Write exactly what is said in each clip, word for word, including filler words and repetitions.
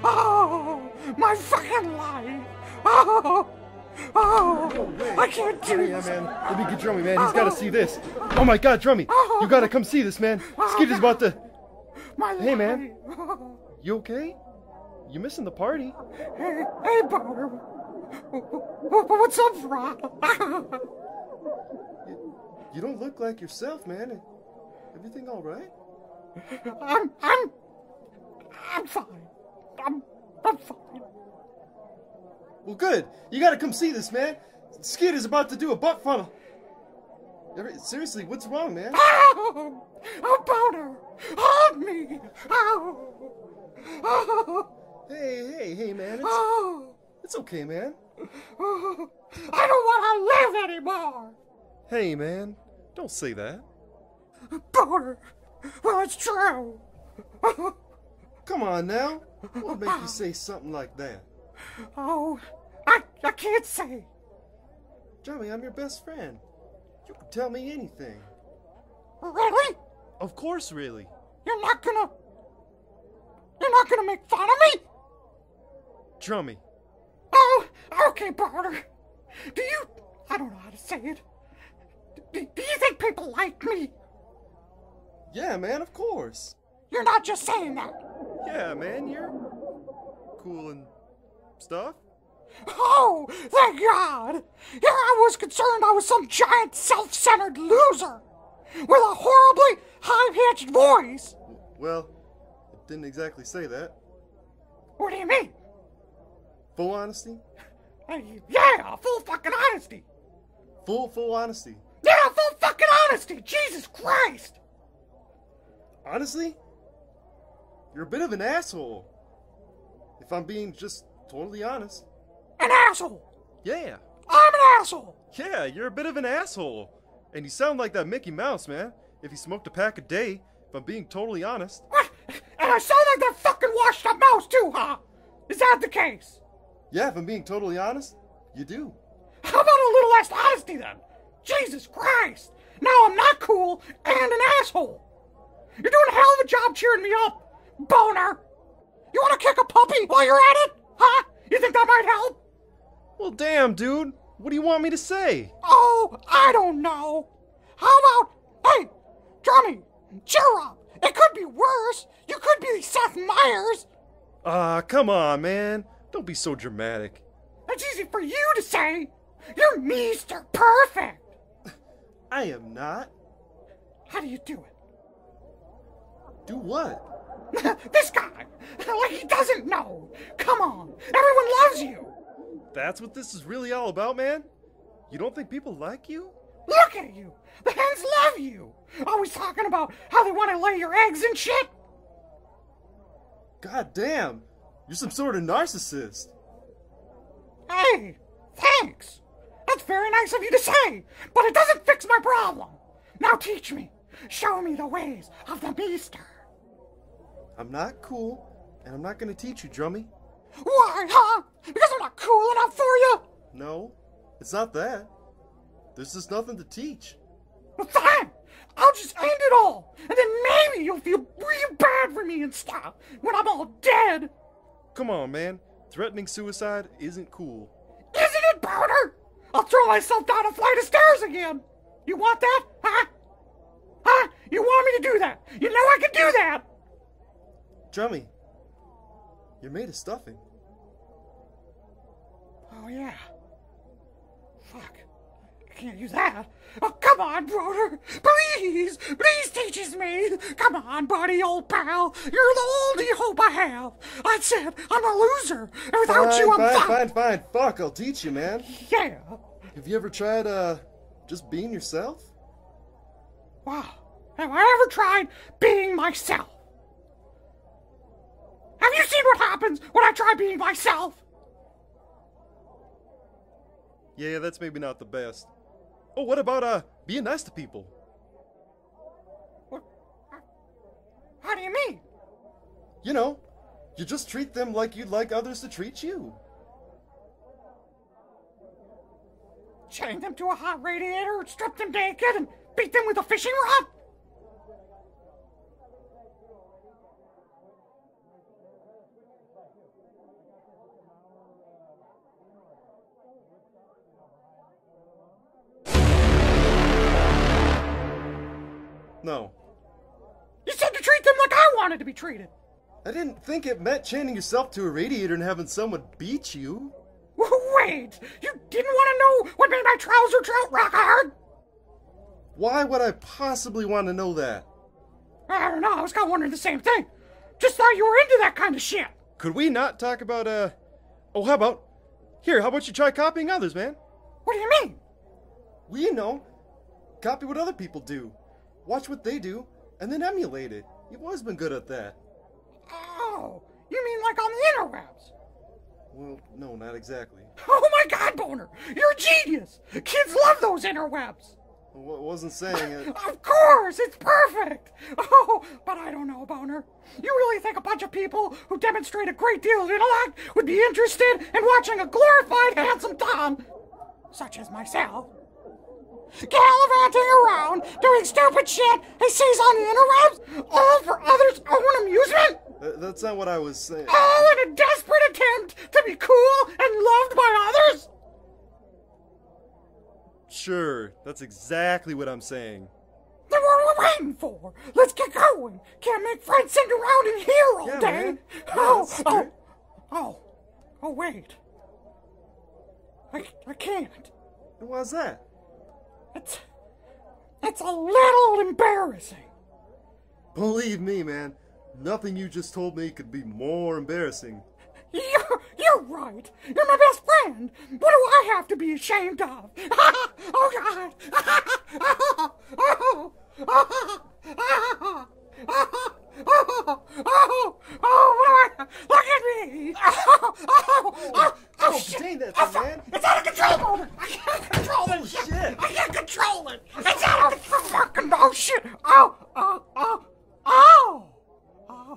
Oh, my fucking life. Oh, oh, No I can't do yeah, this. man. Let me get Drummy, man. He's got to see this. Oh my God, Drummy, you got to come see this, man. Skeeter's about to. My Hey, man. life. You okay? You missing the party? Hey, hey, Boner. What's up, Rob? You don't look like yourself, man. Everything all right? I'm, I'm, I'm fine. I'm, I'm fine. Well, good. You gotta come see this, man. Skid is about to do a butt funnel. Every, seriously, what's wrong, man? Oh, oh, Boner, hold me. Oh, oh, Hey, hey, hey, man. It's, oh, it's okay, man. oh. I don't want to live anymore. Hey, man. Don't say that. Boner, well, it's true. Come on now. What would make you say something like that? Oh, I, I can't say. Johnny, I'm your best friend. You can tell me anything. Really? Of course, really. You're not gonna... You're not gonna make fun of me? Drummy. Oh, okay, Boner. Do you... I don't know how to say it. Do, do you think people like me? Yeah, man, of course. You're not just saying that. Yeah, man, you're cool and stuff. Oh, thank God! Here I was concerned I was some giant self-centered loser with a horribly high-pitched voice. Well, it didn't exactly say that. What do you mean? Full honesty? Uh, yeah, full fucking honesty. Full, full honesty. Yeah, full fucking honesty. Jesus Christ. Honestly? You're a bit of an asshole. If I'm being just totally honest. An asshole. Yeah. I'm an asshole. Yeah, you're a bit of an asshole. And you sound like that Mickey Mouse, man. If he smoked a pack a day, if I'm being totally honest. What? And I sound like that fucking washed up mouse too, huh? Is that the case? Yeah, if I'm being totally honest, you do. How about a little less honesty then? Jesus Christ. Now I'm not cool and an asshole. You're doing a hell of a job cheering me up, Boner. You want to kick a puppy while you're at it? Huh? You think that might help? Well, damn, dude. What do you want me to say? Oh, I don't know. How about, hey, Drummy, cheer up. It could be worse. You could be Seth Meyers. Ah, come on, man. Don't be so dramatic. That's easy for you to say. You're Mister Perfect. I am not. How do you do it? Do what? This guy, like he doesn't know. Come on, everyone loves you. That's what this is really all about, man? You don't think people like you? Look at you. The hens love you. Always talking about how they want to lay your eggs and shit. God damn. You're some sort of narcissist. Hey, thanks. That's very nice of you to say, but it doesn't fix my problem. Now teach me. Show me the ways of the Meester. I'm not cool, and I'm not gonna teach you, Drummy. Why, huh? Because I'm not cool enough for you? No, it's not that. There's just nothing to teach. Well, fine. I'll just end it all, and then maybe you'll feel real bad for me and stuff when I'm all dead. Come on, man. Threatening suicide isn't cool. Isn't it, Powder? I'll throw myself down a flight of stairs again. You want that, huh? Huh? You want me to do that? You know I can do that. Drummy, you're made of stuffing. Oh, yeah. Fuck. I can't use that. Oh, come on, brother. Please. Please teaches me. Come on, buddy, old pal. You're the only hope I have. I said I'm a loser. And without fine, you, I'm fine, fine. fine, fine. Fuck, I'll teach you, man. Yeah. Have you ever tried, uh, just being yourself? Wow. Have I ever tried being myself? Have you seen what happens when I try being myself? Yeah, that's maybe not the best. Oh, what about, uh, being nice to people? What? How do you mean? You know, you just treat them like you'd like others to treat you. Chain them to a hot radiator, strip them naked, and beat them with a fishing rod? No. You said to treat them like I wanted to be treated. I didn't think it meant chaining yourself to a radiator and having someone beat you. Wait, you didn't want to know what made my trouser trout rock hard? Why would I possibly want to know that? I don't know, I was kind of wondering the same thing. Just thought you were into that kind of shit. Could we not talk about, uh... Oh, how about... Here, how about you try copying others, man? What do you mean? Well, you know, copy what other people do. Watch what they do, and then emulate it. You've always been good at that. Oh, you mean like on the interwebs? Well, no, not exactly. Oh my god, Boner! You're a genius! Kids love those interwebs! I wasn't saying it. Of course, it's perfect! Oh, but I don't know, Boner. You really think a bunch of people who demonstrate a great deal of intellect would be interested in watching a glorified handsome Tom, such as myself, gallivanting around doing stupid shit he sees on the interwebs, all for others' own amusement? Uh, that's not what I was saying. All in a desperate attempt to be cool and loved by others? Sure, that's exactly what I'm saying. Then what are we waiting for? Let's get going. Can't make friends sitting around in here all Yeah, day. man. Yeah, oh, that's oh, great. oh, oh, wait. I, I can't. And why's that? It's, it's a little embarrassing. Believe me, man, nothing you just told me could be more embarrassing. You're, you're right. You're my best friend. What do I have to be ashamed of? Oh, God. Oh, oh, oh, oh, oh, oh, oh, what do I... Look at me. Oh, oh, oh, oh, shit. Contain that Oh, thing, fuck. man. It's out of control, Boner. I can't control Oh, this shit. shit. I can't control it. It's out of control. Fucking... Oh, shit. Oh, oh, oh, oh, oh.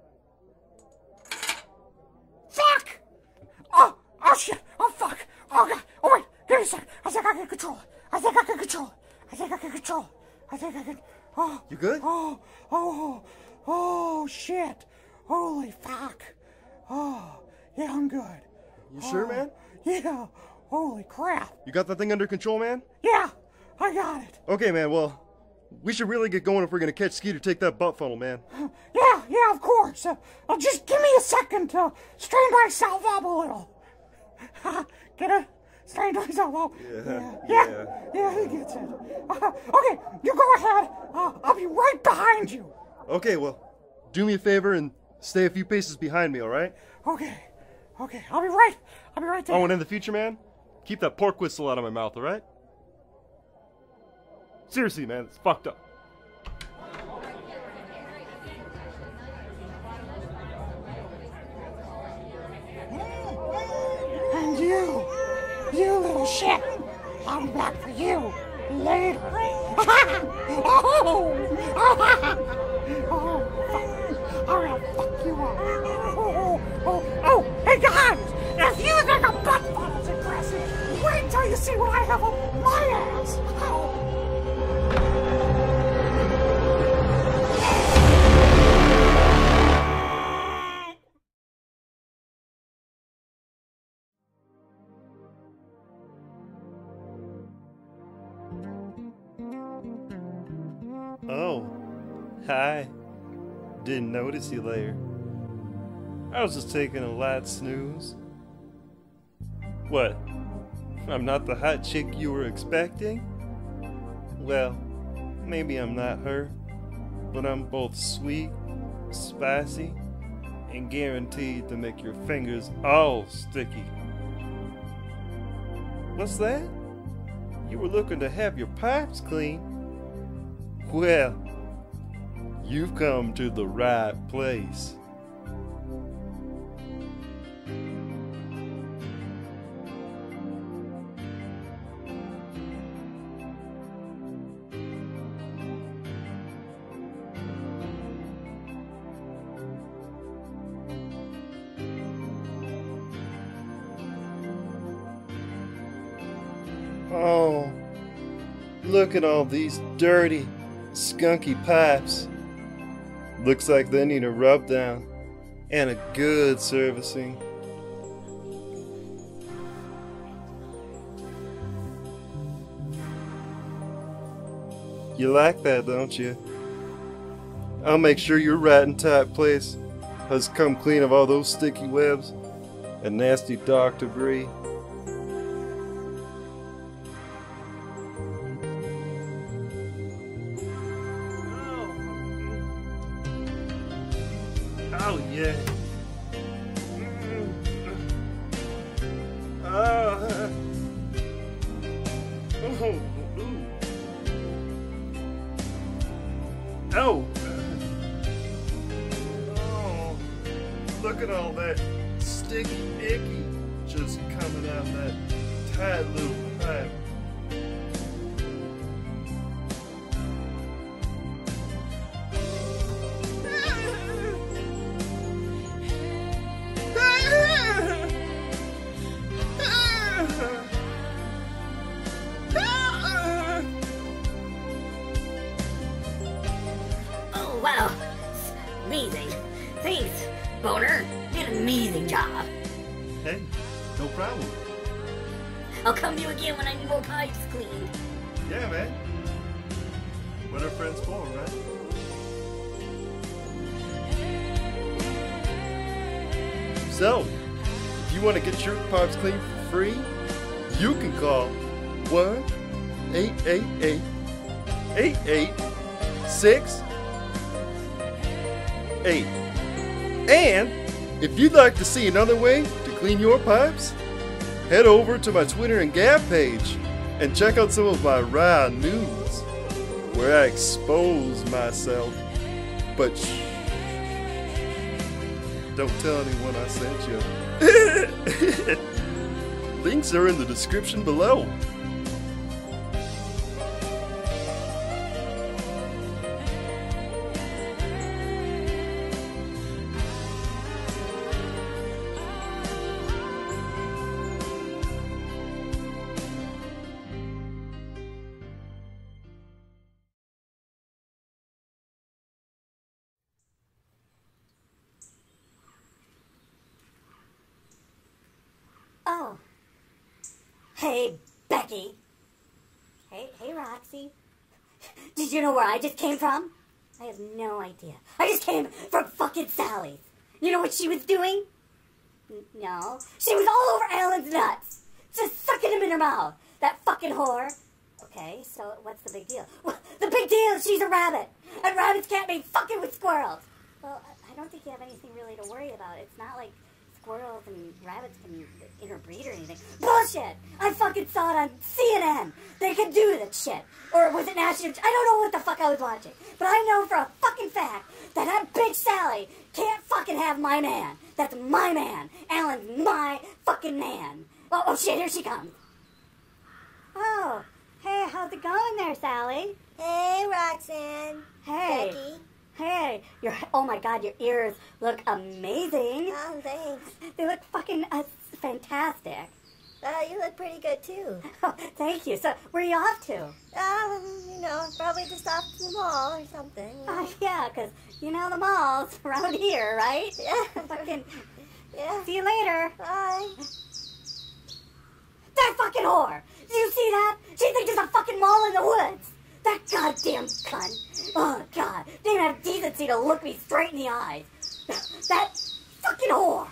Fuck! Oh, oh shit! Oh fuck! Oh god! Oh wait! Give me a sec! I think I can control it! I think I can control it! I think I can control it! I think I can... Oh! You good? Oh! Oh! Oh shit! Holy fuck! Oh! Yeah, I'm good. You sure, Oh, man? Yeah! Holy crap! You got that thing under control, man? Yeah! I got it! Okay, man, well, we should really get going if we're gonna catch Skeeter take that butt funnel, man. Yeah, yeah, of course. Uh, uh, just give me a second to straighten myself up a little. Get it? Straighten myself up. Yeah, yeah, yeah, yeah. yeah, he gets it. Uh, okay, you go ahead. Uh, I'll be right behind you. Okay, well, do me a favor and stay a few paces behind me, alright? Okay, okay, I'll be right. I'll be right there. Oh, and in the future, man, keep that pork whistle out of my mouth, alright? Seriously, man, it's fucked up. And you, you little shit, I'll be back for you later. Oh, oh, fuck. I'm gonna fuck you up. Oh, oh, oh, hey guys, if you think a butt funnel's impressive, wait until you see what I have on my ass. Oh. Oh, hi. Didn't notice you there. I was just taking a light snooze. What? I'm not the hot chick you were expecting? Well, maybe I'm not her, but I'm both sweet, spicy, and guaranteed to make your fingers all sticky. What's that? You were looking to have your pipes clean? Well, you've come to the right place. Oh, look at all these dirty, skunky pipes. Looks like they need a rub down and a good servicing. You like that, don't you? I'll make sure your rat and tight place has come clean of all those sticky webs and nasty dark debris. Oh yeah. Uh, oh, oh. Oh. Look at all that sticky icky just coming out of that tight little pipe. Oh, wow. Amazing. Thanks, Boner. You did an amazing job. Hey, no problem. I'll come to you again when I need more pipes cleaned. Yeah, man. What are friends for, right? So, if you want to get your pipes cleaned for free, you can call one eight eight eight, eight eight six eight. And if you'd like to see another way to clean your pipes, head over to my Twitter and Gab page and check out some of my raw news where I expose myself. But shh, don't tell anyone I sent you. Links are in the description below. Oh. Hey, Becky. Hey, hey, Roxy. Did you know where I just came from? I have no idea. I just came from fucking Sally's. You know what she was doing? N- No. She was all over Alan's nuts. Just sucking him in her mouth. That fucking whore. Okay, so what's the big deal? Well, the big deal is she's a rabbit. And rabbits can't be fucking with squirrels. Well, I- I don't think you have anything really to worry about. It's not like squirrels and rabbits can interbreed or anything. Bullshit! I fucking saw it on C N N. They can do that shit. Or was it National? I don't know what the fuck I was watching. But I know for a fucking fact that that bitch Sally can't fucking have my man. That's my man. Alan's my fucking man. Oh, oh shit, here she comes. Oh, hey, how's it going there, Sally? Hey, Roxanne. Hey. Becky. Hey, your oh my god, your ears look amazing. Oh, thanks. They look fucking uh, fantastic. Uh, you look pretty good, too. Oh, thank you. So, where are you off to? Um, you know, probably just off to the mall or something. You know? Oh, yeah, because you know the mall's around here, right? Yeah. Fucking. Yeah. See you later. Bye. That fucking whore! Do you see that? She thinks there's a fucking mall in the woods. That goddamn cunt. Oh, God. They didn't have decency to look me straight in the eyes. That fucking whore.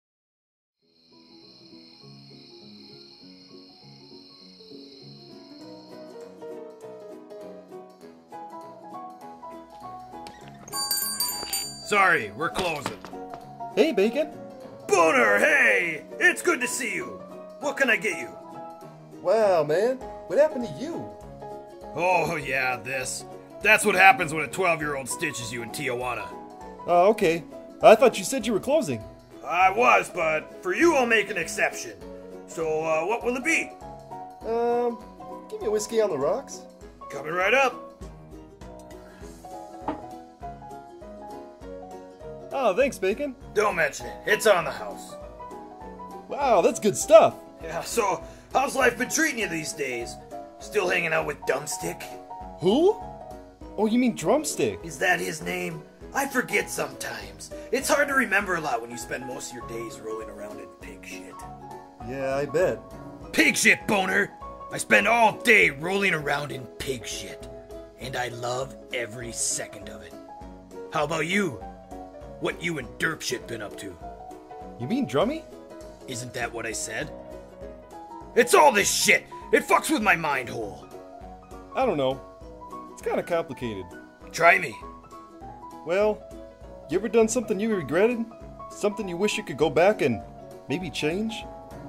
Sorry, we're closing. Hey, Bacon. Boner, hey! It's good to see you. What can I get you? Wow, man. What happened to you? Oh, yeah, this. That's what happens when a twelve-year-old stitches you in Tijuana. Oh, okay. I thought you said you were closing. I was, but for you I'll make an exception. So, uh, what will it be? Um, give me a whiskey on the rocks. Coming right up. Oh, thanks, Bacon. Don't mention it. It's on the house. Wow, that's good stuff. Yeah, so, how's life been treating you these days? Still hanging out with Drumstick? Who? Oh, you mean Drumstick? Is that his name? I forget sometimes. It's hard to remember a lot when you spend most of your days rolling around in pig shit. Yeah, I bet. Pig shit, Boner! I spend all day rolling around in pig shit. And I love every second of it. How about you? What you and derp shit been up to? You mean Drummy? Isn't that what I said? It's all this shit! It fucks with my mind hole! I don't know. It's kind of complicated. Try me. Well, you ever done something you regretted? Something you wish you could go back and maybe change?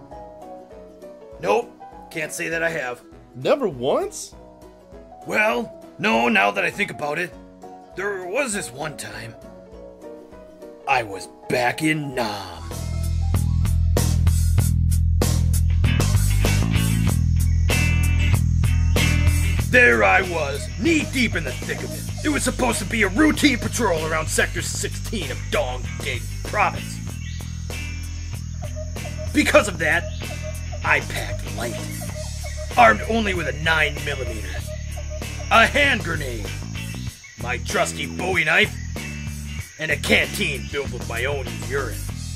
Nope, can't say that I have. Never once? Well, no, now that I think about it. There was this one time. I was back in Nam. There I was, knee-deep in the thick of it. It was supposed to be a routine patrol around Sector sixteen of Dong Ding Province. Because of that, I packed light. Armed only with a nine millimeter. A hand grenade. My trusty Bowie knife. And a canteen filled with my own urine.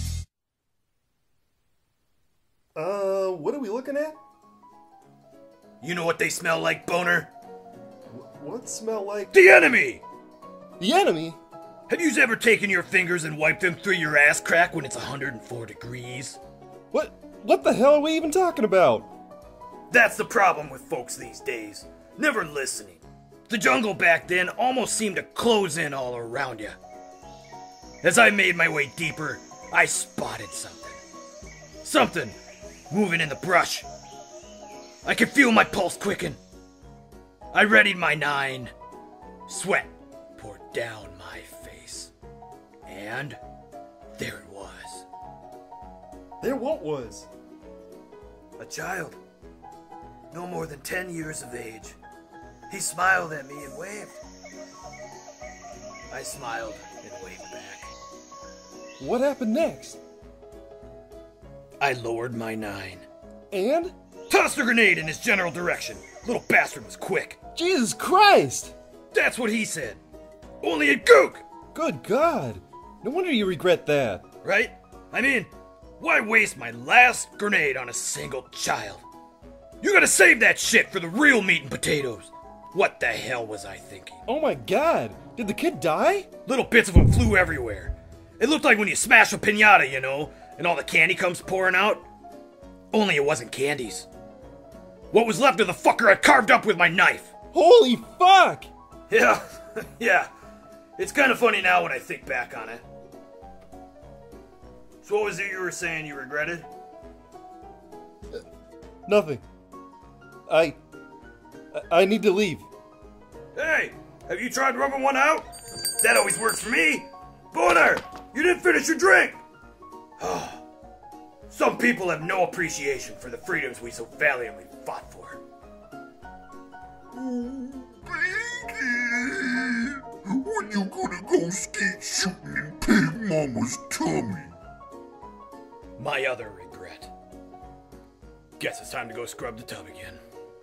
Uh, what are we looking at? You know what they smell like, boner? What smell like? The enemy! The enemy? Have you ever taken your fingers and wiped them through your ass crack when it's one hundred four degrees? What? What the hell are we even talking about? That's the problem with folks these days. Never listening. The jungle back then almost seemed to close in all around you. As I made my way deeper, I spotted something. Something moving in the brush. I could feel my pulse quicken. I readied my nine. Sweat poured down my face. And there it was. There what was? A child. No more than ten years of age. He smiled at me and waved. I smiled and waved back. What happened next? I lowered my nine. And? Tossed a grenade in his general direction. Little bastard was quick. Jesus Christ! That's what he said. Only a gook! Good God! No wonder you regret that. Right? I mean, why waste my last grenade on a single child? You gotta save that shit for the real meat and potatoes. What the hell was I thinking? Oh my God! Did the kid die? Little bits of him flew everywhere. It looked like when you smash a piñata, you know, and all the candy comes pouring out. Only it wasn't candies. What was left of the fucker I carved up with my knife. Holy fuck! Yeah, yeah. It's kind of funny now when I think back on it. So what was it you were saying you regretted? Uh, nothing. I... I need to leave. Hey, have you tried rubbing one out? That always works for me. Boner, you didn't finish your drink. Some people have no appreciation for the freedoms we so valiantly fought for. Oh, baby, when you gonna go skeet shooting in Pig Mama's tummy? My other regret. Guess it's time to go scrub the tub again.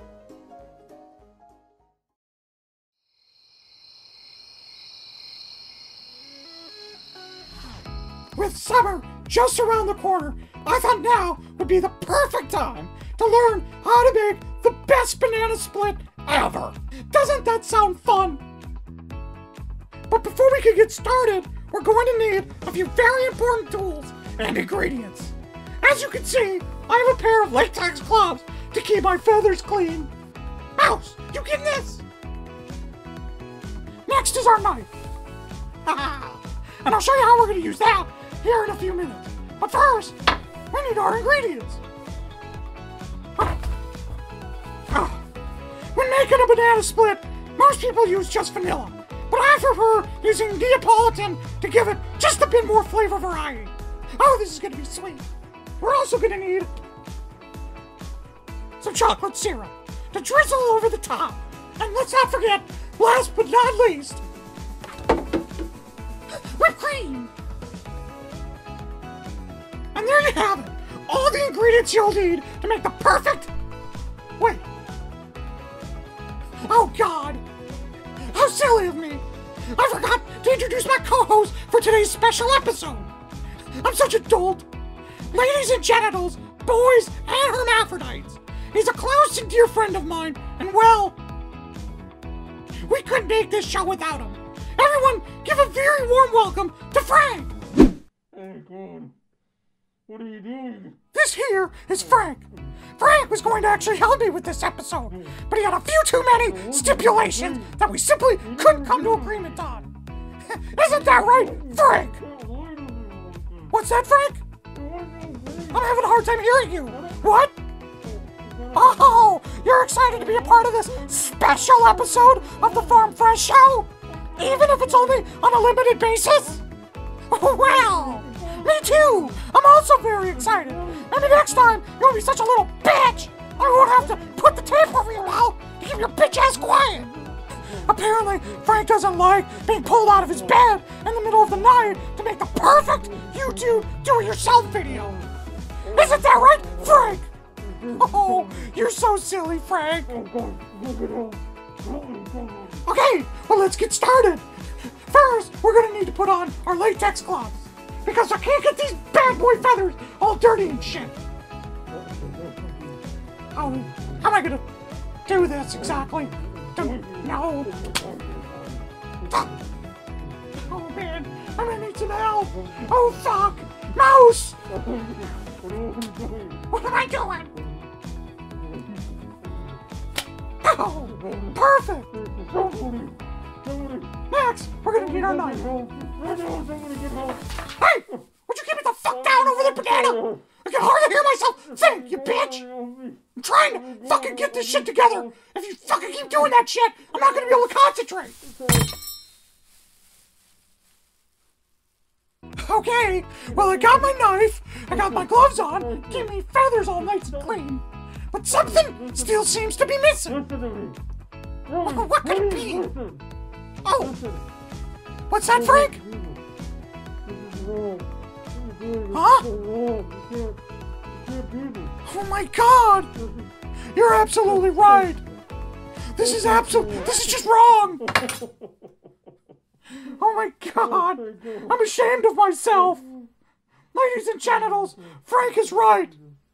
With summer just around the corner, I thought now would be the perfect time to learn how to make the best banana split ever. Doesn't that sound fun? But before we can get started, we're going to need a few very important tools and ingredients. As you can see, I have a pair of latex gloves to keep my feathers clean. Mouse, you getting this? Next is our knife. And I'll show you how we're going to use that here in a few minutes. But first, we need our ingredients. When making a banana split, most people use just vanilla, but I prefer using Neapolitan to give it just a bit more flavor variety. Oh, this is going to be sweet. We're also going to need some chocolate syrup to drizzle over the top. And let's not forget, last but not least, whipped cream. And there you have it. All the ingredients you'll need to make the perfect... Wait. Oh, God. How silly of me. I forgot to introduce my co-host for today's special episode. I'm such a dolt. Ladies and genitals, boys and hermaphrodites. He's a close and dear friend of mine, and well, we couldn't make this show without him. Everyone, give a very warm welcome to Frank! Oh God, what are you doing? This here is Frank. Frank was going to actually help me with this episode, but he had a few too many stipulations that we simply couldn't come to agreement on. Isn't that right, Frank? What's that, Frank? I'm having a hard time hearing you. What? Oh, you're excited to be a part of this special episode of the Farm Fresh Show? Even if it's only on a limited basis? Well, me too. I'm also very excited. Maybe next time you won't be such a little bitch. I won't have to put the tape over your mouth to keep your bitch ass quiet. Apparently, Frank doesn't like being pulled out of his bed in the middle of the night to make the perfect YouTube do-it-yourself video. Isn't that right, Frank? Oh, you're so silly, Frank. Okay, well, let's get started. First, we're gonna need to put on our latex gloves because I can't get these bad boy feathers all dirty and shit. How, how am I gonna do this exactly? Don't know. Oh man, I'm gonna need some help. Oh fuck, mouse! What am I doing? Oh, perfect. Next, we're gonna need our knife. Hey, would you get me the fuck down over there, banana? I can hardly hear myself think, you bitch. I'm trying to fucking get this shit together. If you fucking keep doing that shit, I'm not gonna be able to concentrate. Okay, well I got my knife, I got my gloves on, keep me feathers all nice and clean. But something still seems to be missing. What could it be? Oh, what's that, Frank? Huh? Oh my God! You're absolutely right. This is absolute. This is just wrong. Oh my God! I'm ashamed of myself. Ladies and genitals, Frank is right.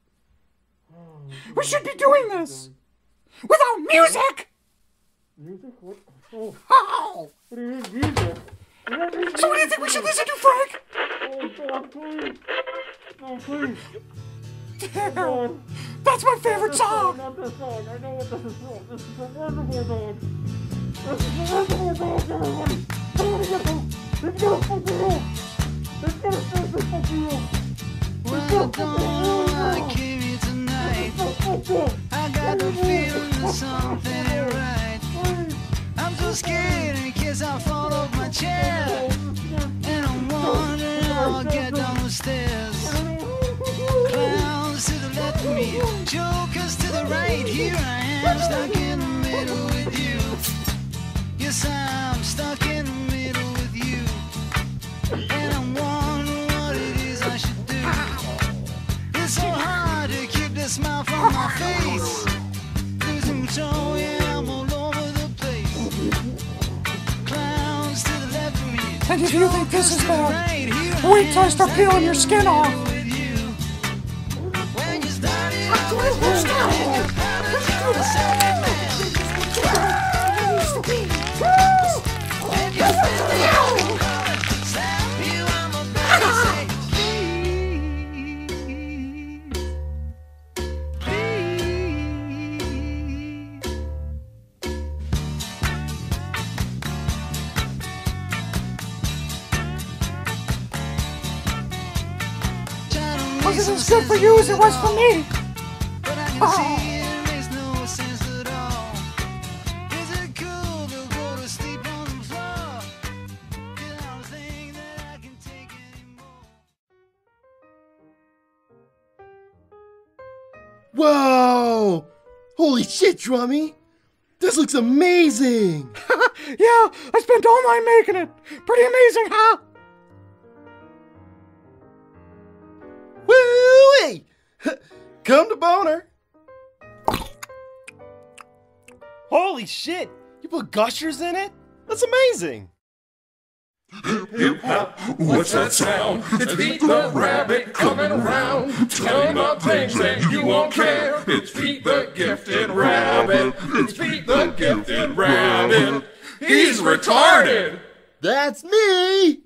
We should be doing this without music. Music? What? Oh. Oh. What do you mean music? So what do you think we should listen to, Frank? Oh God, please. Oh, please. There. That's my favorite song. Not this song. I know what this is from. This is a wonderful song. This is a wonderful song, everybody. Somebody get them. Let's get a fucking roll. Let's get a fucking roll. Well, don't I came here tonight. I got the feeling that something ain't right. I'm so scared in case I fall off my chair. And I'm wondering how I'll get down the stairs. Clowns to the left of me, jokers to the right. Here I am, stuck in the middle with you. Yes, I'm stuck in the middle with you. And I'm wondering what it is I should do. It's so hard to keep the smile from my face. Losing control, yeah, I'm all over the place. Clowns to the left of me. And if you think this is bad, wait till I start peeling your skin off. Wasn't as good for you as it was for me. Oh. Whoa! Holy shit, Drummy! This looks amazing! Yeah, I spent all night making it. Pretty amazing, huh? Woo-wee! Come to Boner! Holy shit! You put gushers in it? That's amazing! Hip hop, what's that sound? It's Pete the Rabbit coming around, telling about things that you won't care. It's Pete the Gifted Rabbit. It's Pete the Gifted Rabbit. He's retarded. That's me!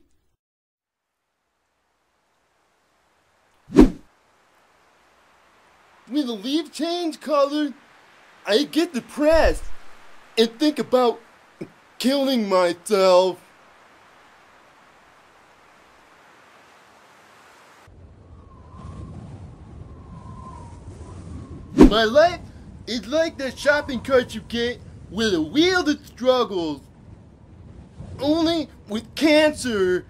When the leaves change color, I get depressed and think about killing myself. My life is like that shopping cart you get with a wheel that struggles. Only with cancer.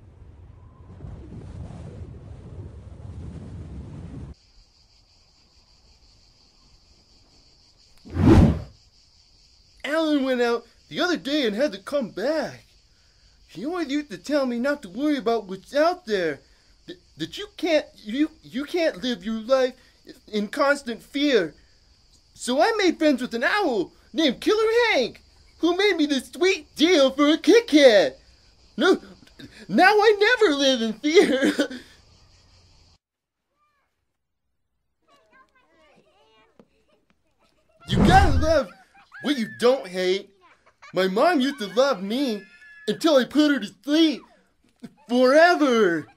Alan went out the other day and had to come back. He always used to tell me not to worry about what's out there. That, that you can't you you can't live your life in constant fear. So I made friends with an owl named Killer Hank, who made me this sweet deal for a Kit Kat. No, now I never live in fear. You gotta love what you don't hate. My mom used to love me until I put her to sleep forever.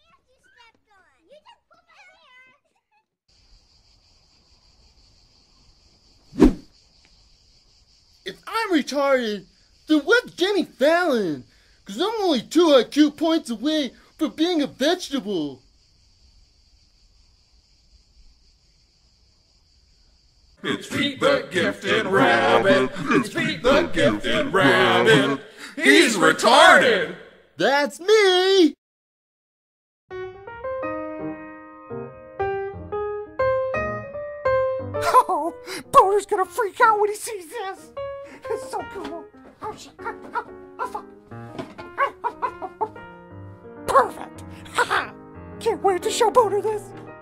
If I'm retarded, then what's Jimmy Fallon? Cause I'm only two I Q points away from being a vegetable. It's Pete the Gifted Rabbit. It's Pete the Gifted Rabbit. He's retarded. That's me. Oh, Boner's gonna freak out when he sees this. It's so cool. Oh shit. Oh, oh fuck. Perfect. Haha. Can't wait to show Boner this.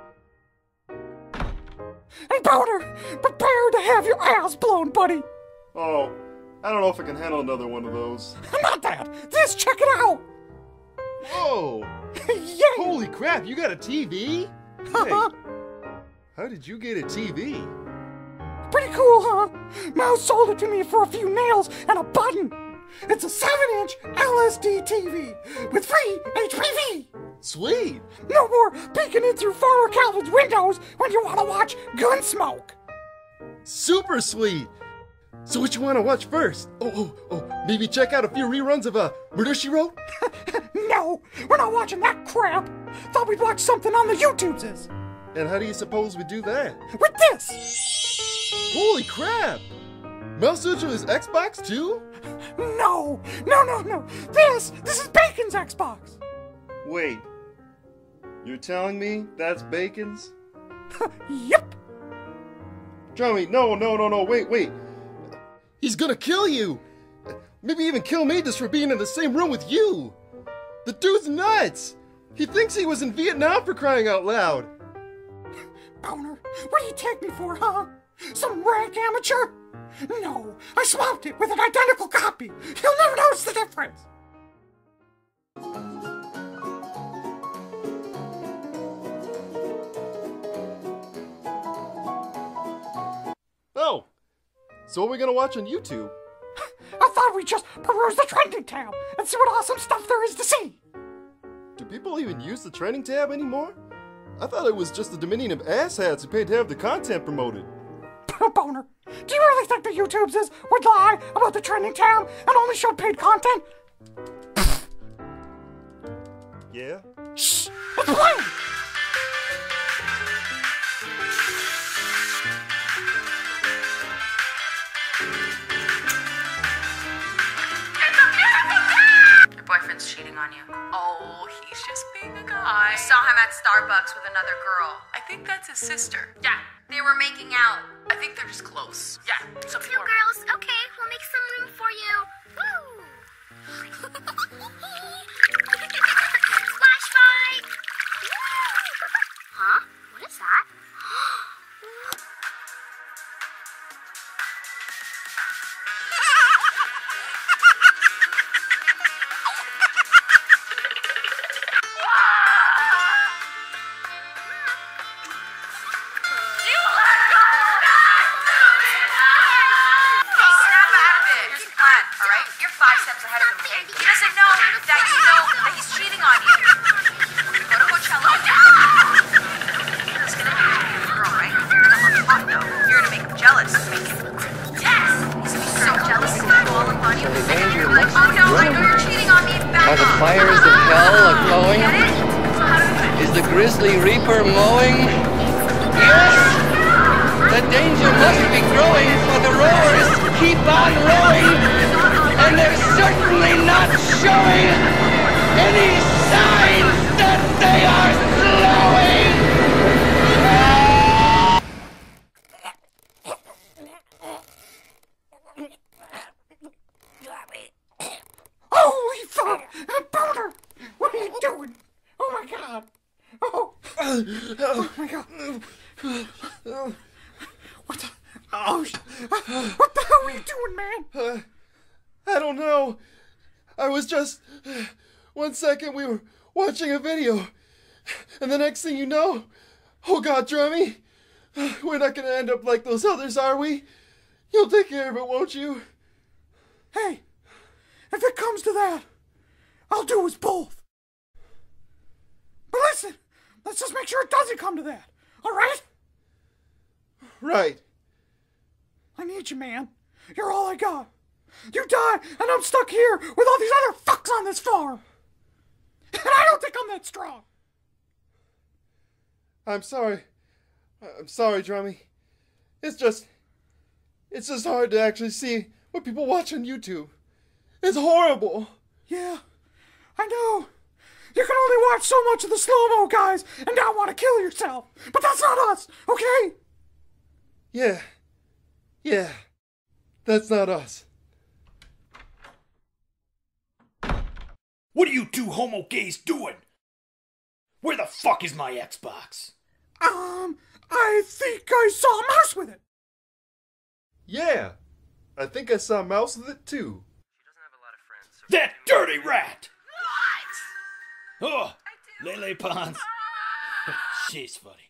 Hey, Boner, prepare to have your ass blown, buddy. Oh, I don't know if I can handle another one of those. Not that. This, check it out. Whoa. Yeah. Holy crap, you got a T V? Hey, how did you get a T V? Pretty cool, huh? Mouse sold it to me for a few nails and a button. It's a seven inch L S D T V with free H P V. Sweet. No more peeking in through Farmer Calvin's windows when you want to watch Gunsmoke. Super sweet. So what you want to watch first? Oh, oh, oh, maybe check out a few reruns of uh, Murder, She Wrote? No, we're not watching that crap. Thought we'd watch something on the YouTubes. And how do you suppose we do that? With this. Holy crap! Mouse Central is Xbox too? No, no, no, no. This, this is Bacon's Xbox. Wait. You're telling me that's Bacon's? Yep. Johnny, no, no, no, no, wait, wait. He's gonna kill you! Maybe even kill me just for being in the same room with you! The dude's nuts! He thinks he was in Vietnam, for crying out loud! Boner, what do you take me for, huh? Some rank amateur? No, I swapped it with an identical copy! You'll never notice the difference! Oh! So what are we gonna watch on YouTube? I thought we'd just peruse the trending tab and see what awesome stuff there is to see! Do people even use the trending tab anymore? I thought it was just the dominion of asshats who paid to have the content promoted. Boner, do you really think the YouTubes is would lie about the trending tab and only show paid content? Yeah? Shh! It's playing! Your boyfriend's cheating on you. Oh, he's just being a guy. I saw him at Starbucks with another girl. I think that's his sister. Yeah, they were making out. I think they're just close. Yeah, some Two people are- girls, okay, we'll make some room for you. Woo! Splash fight! Huh? What is that? Snap out of it. Here's the plan, all right? You're five steps ahead of him, okay? He doesn't know. the Grizzly Reaper mowing? Yes! The danger must be growing, for the rowers keep on rowing, and they're certainly not showing any signs that they are slowing! Holy fuck! Boner! What are you doing? Oh my god! Oh! Oh my god! What the? Oh! What the hell are you doing, man? Uh, I don't know. I was just... One second we were watching a video, and the next thing you know... Oh god, Drummy! We're not gonna end up like those others, are we? You'll take care of it, won't you? Hey! If it comes to that, I'll do us both. But listen, let's just make sure it doesn't come to that, all right? Right. I need you, man. You're all I got. You die, and I'm stuck here with all these other fucks on this farm. And I don't think I'm that strong. I'm sorry. I'm sorry, Drummy. It's just... It's just hard to actually see what people watch on YouTube. It's horrible. Yeah, I know. You can only watch so much of the slow-mo guys and not want to kill yourself. But that's not us, okay? Yeah. Yeah. That's not us. What are you two homo gays doing? Where the fuck is my Xbox? Um, I think I saw a mouse with it. Yeah. I think I saw a mouse with it too. That dirty rat! What? Oh, Lele Pons. She's funny.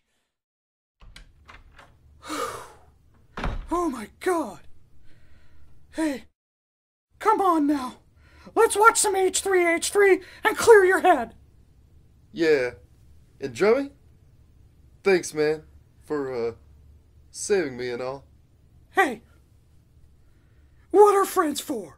Oh my god. Hey, come on now. Let's watch some H three H three and clear your head. Yeah. And Drummy? Thanks, man, for, uh, saving me and all. Hey, what are friends for?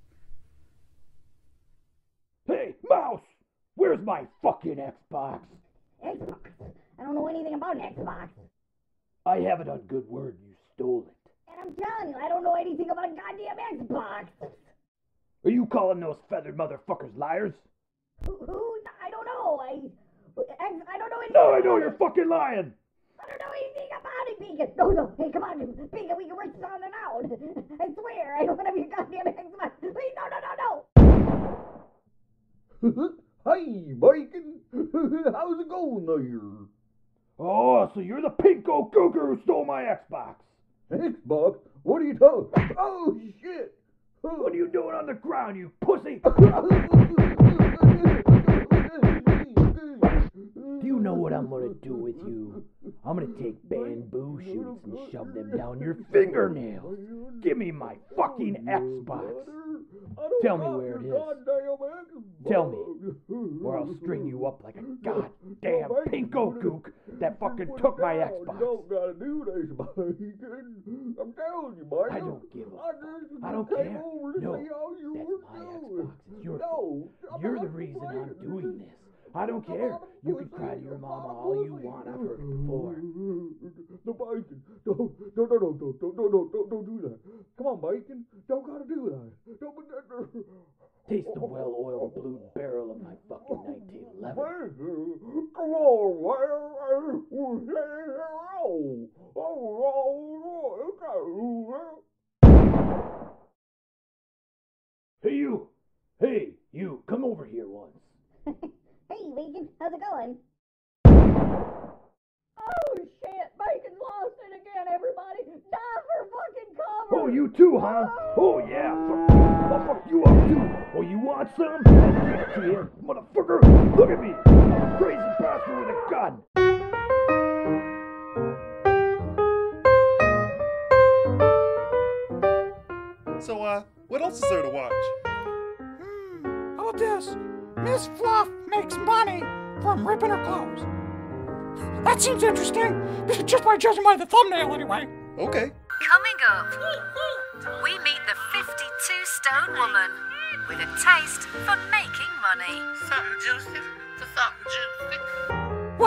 Hey, Mouse! Where's my fucking Xbox? Xbox? I don't know anything about an Xbox. I have it on good word you stole it. And I'm telling you, I don't know anything about a goddamn Xbox. Are you calling those feathered motherfuckers liars? Who? who? I don't know. I, I don't know anything. No, I know you're fucking lying. I don't know anything about it, Beacon. No, no. Hey, come on, Beacon. We can work this on and out. I swear, I don't have your goddamn Xbox. Please, no, no, no, no. Hi, Bacon. How's it going there? Oh, so you're the pinko googer who stole my Xbox. Xbox? What are you talking? Oh, shit. What are you doing on the ground, you pussy? Do you know what I'm gonna do with you? I'm gonna take bamboo shoots and shove them down your fingernails. Give me my fucking Xbox. Tell me where it is. Tell me, or I'll string you up like a goddamn pinko gook that fucking took my Xbox. You don't gotta do this, Bacon. I'm telling you, Bacon. I don't give a fuck. I don't care. No, that's my Xbox. It's your fault. You're the reason I'm doing this. I don't care. You can cry to your mama all you want. I've heard it before. No, Bacon. Don't, don't, don't, don't, don't, don't, don't, don't, don't do that. Come on, Bacon. Don't gotta do that. Don't, Taste the well-oiled blue barrel of my fucking nineteen eleven. Come on, man. Hey, you. Hey, you. Come over here once. Hey, Bacon, how's it going? Oh, shit, Bacon's lost it again, everybody. Dive for fucking cover. Oh, you too, huh? Oh, yeah, fuck you. I'll fuck you up, too. Oh, you want some? I'll give it to you, motherfucker. Look at me. I'm a crazy bastard with a gun. So, uh, what else is there to watch? Hmm, how about this? Miss Fluff makes money from ripping her clothes. That seems interesting, just by judging by the thumbnail anyway. Okay. Coming up, we meet the fifty-two stone woman with a taste for making money. Something juicy to something juicy.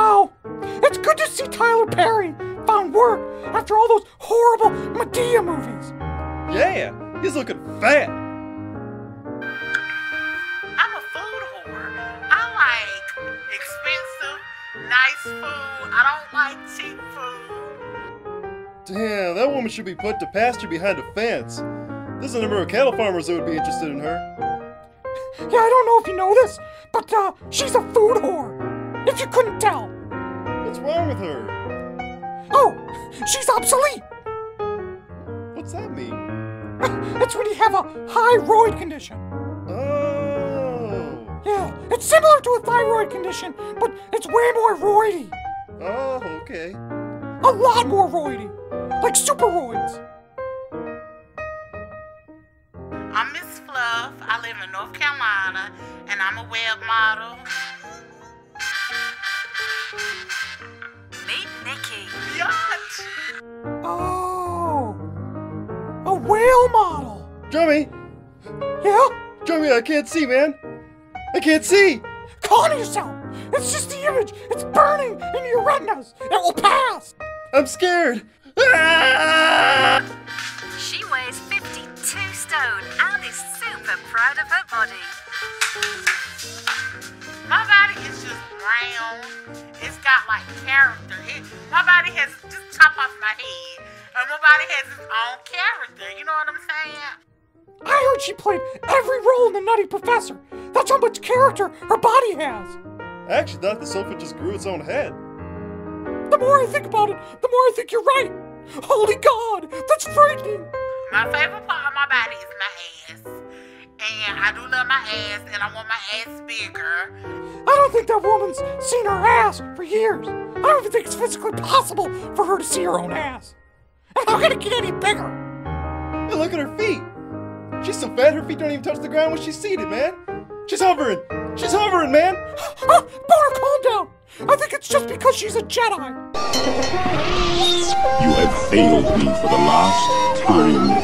It's good to see Tyler Perry found work after all those horrible Medea movies. Yeah, he's looking fat. I'm a food whore. I like expensive, nice food. I don't like cheap food. Damn, that woman should be put to pasture behind a fence. There's a number of cattle farmers that would be interested in her. Yeah, I don't know if you know this, but uh, she's a food whore. If you couldn't tell. What's wrong with her? Oh, she's obsolete. What's that mean? It's when you have a high roid condition. Oh. Yeah, it's similar to a thyroid condition, but it's way more roidy. Oh, okay. A lot more roidy. Like superroids. I'm Miss Fluff. I live in North Carolina, and I'm a web model. Meet Nikki. Yacht. Oh, a whale model. Joey! Yeah? Joey, I can't see, man. I can't see. Calm yourself. It's just the image. It's burning into your retinas. It will pass. I'm scared. Ah! She weighs fifty-two stone and is super proud of her body. My body is just round. It's got like character. It, my body has just chop off my head. And my body has its own character. You know what I'm saying? I heard she played every role in The Nutty Professor. That's how much character her body has. I actually thought the sofa just grew its own head. The more I think about it, the more I think you're right. Holy God, that's frightening. My favorite part of my body is my ass. And I do love my ass, and I want my ass bigger. I don't think that woman's seen her ass for years. I don't even think it's physically possible for her to see her own ass. And how can it get any bigger? Hey, look at her feet. She's so fat, her feet don't even touch the ground when she's seated, man. She's hovering. She's hovering, man. Ah, Boner, calm down. I think it's just because she's a Jedi. You have failed me for the last time.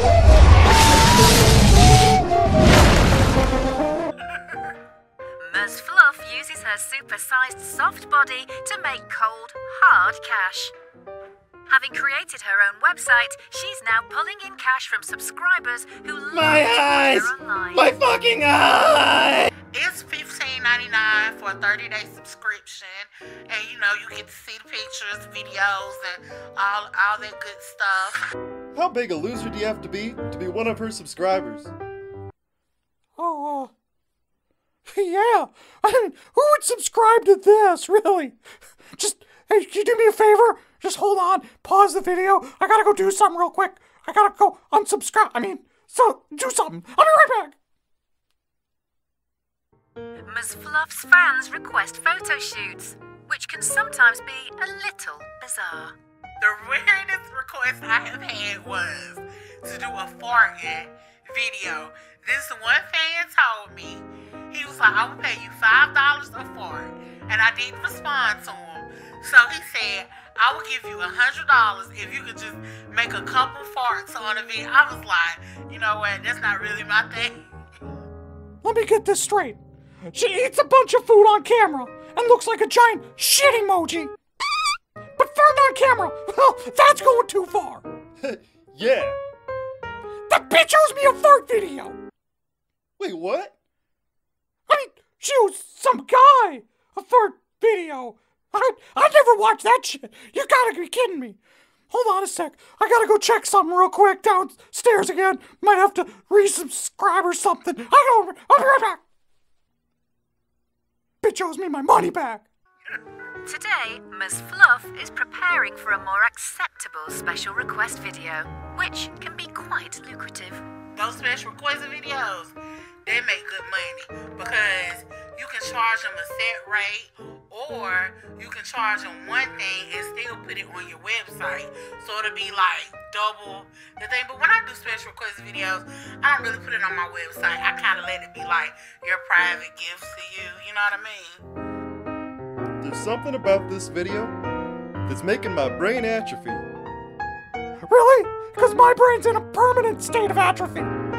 Ms. Fluff uses her super-sized soft body to make cold, hard cash. Having created her own website, she's now pulling in cash from subscribers who love My to eyes! watch her online. My fucking eyes! It's fifteen ninety-nine for a thirty-day subscription, and you know you get to see the pictures, videos, and all all that good stuff. How big a loser do you have to be to be one of her subscribers? Oh, uh, yeah. I mean, who would subscribe to this, really? Just, hey, can you do me a favor? Just hold on, pause the video. I gotta go do something real quick. I gotta go unsubscribe. I mean, so, do something. I'll be right back. Miz Fluff's fans request photo shoots, which can sometimes be a little bizarre. The weirdest request I have had was to do a farting video. This one fan told me, he was like, I will pay you five dollars a fart. And I didn't respond to him. So he said, I will give you one hundred dollars if you could just make a couple farts on a video. I was like, you know what, that's not really my thing. Let me get this straight. She eats a bunch of food on camera and looks like a giant shit emoji. But fart on camera, well, that's going too far. Yeah. The bitch owes me a fart video. Wait, what? I mean, she owes some guy a fart video. I, I never watched that shit. You gotta be kidding me. Hold on a sec. I gotta go check something real quick downstairs again. Might have to resubscribe or something. I go, I'll be right back. Bitch owes me my money back. Today, Miz Fluff is preparing for a more acceptable special request video, which can be quite lucrative. Those special request videos, they make good money because you can charge them a set rate, or you can charge them one thing and still put it on your website. So it'll be like double the thing. But when I do special request videos, I don't really put it on my website. I kind of let it be like your private gifts to you. You know what I mean? There's something about this video that's making my brain atrophy. Really? Because my brain's in a permanent state of atrophy.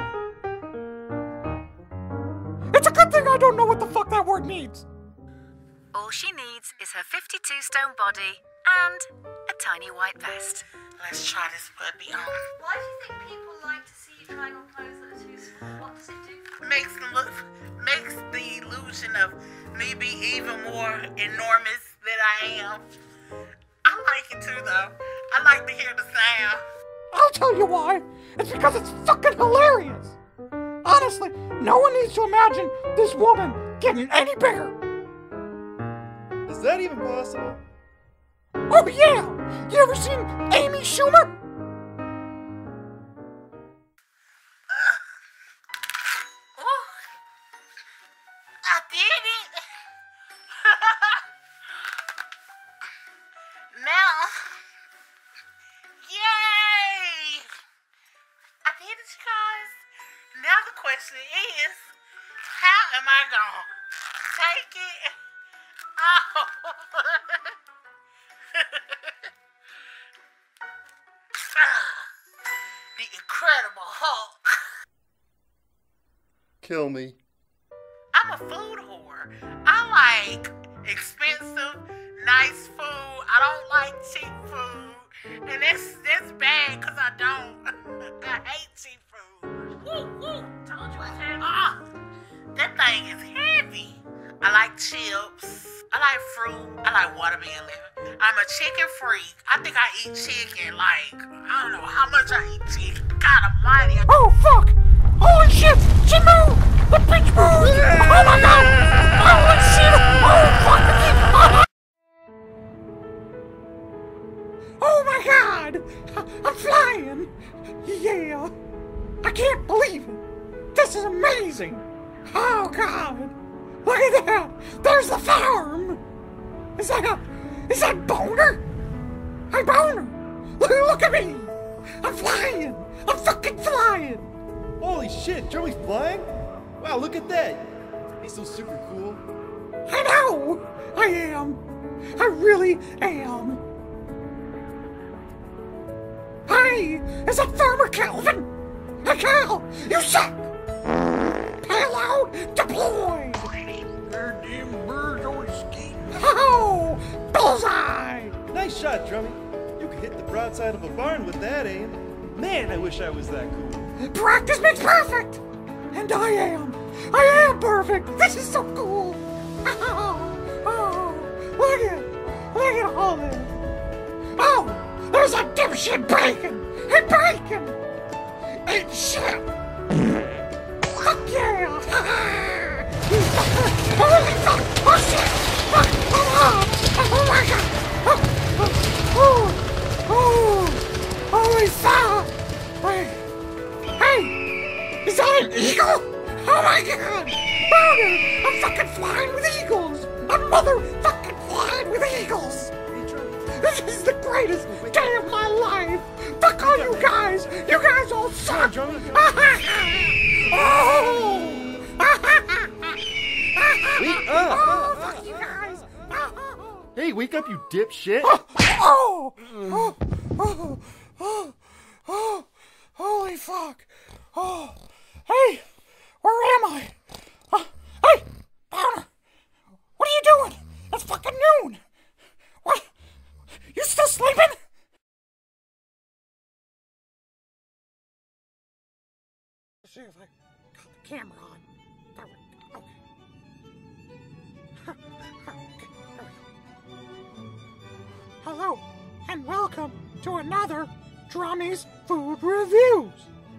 It's a good thing I don't know what the fuck that word means. All she needs is her fifty-two stone body and a tiny white vest. Let's try this puppy on. Why do you think people like to see you trying on clothes that are too small? What does it do? Makes the look, makes the illusion of me be even more enormous than I am. I like it too, though. I like to hear the sound. I'll tell you why. It's because it's fucking hilarious. Honestly, no one needs to imagine this woman getting any bigger. Is that even possible? Oh yeah! You ever seen Amy Schumer? I did it! Now, yay! I did it, you guys. Now the question is, how am I gonna take it off? The Incredible Hulk. Kill me. I'm a food whore. I like expensive, nice food. I don't like cheap food. And that's, that's bad because I don't. I hate cheap food. Woo, woo. Told you it's heavy. Ah, that thing is heavy. I like chips. I like fruit. I like watermelon. I'm a chicken freak. I think I eat chicken like, I don't know how much I eat chicken. God almighty. Oh fuck! Holy shit! She moved! The bitch moved! Oh my god! Holy shit! Oh fuck! Oh my god! I'm flying! Yeah! I can't believe it! This is amazing! Oh god! Look at that! There's the farm! Is that a... Is that Boner? Hi Boner! Look, look at me! I'm flying! I'm fucking flying! Holy shit, Joey's flying? Wow, look at that! He's so super cool. I know! I am! I really am! Hi! Is that Farmer Calvin? Hey Cal! You suck! Payload deployed! They're them birds always skating. Oh! Bullseye! Nice shot, Drummy. You could hit the broadside of a barn with that aim. Man, I wish I was that cool. Practice makes perfect! And I am! I am perfect! This is so cool! Oh, oh, look at Look at all this! Oh! There's a dipshit bacon! Hey, bacon! Eat shit! Fuck yeah! Holy fuck! Oh shit! Fuck! Oh, oh my god! Oh, oh, oh, holy fuck! Wait. Hey! Is that an eagle? Oh my god! Boner! I'm fucking flying with eagles! I'm motherfucking flying with eagles! This is the greatest day of my life! Fuck all you guys! You guys all suck! Oh! Wake up! Oh, fuck you guys! Hey, wake up, you dipshit! Oh! Oh! Oh! Oh! Oh! Holy fuck! Oh! Hey! Where am I? Uh, hey! Boner! What are you doing? It's fucking noon! What? You still sleeping? Let's see if I got the camera on. There we go. Okay. Okay, there we go. Hello, and welcome to another Drummy's Food Reviews.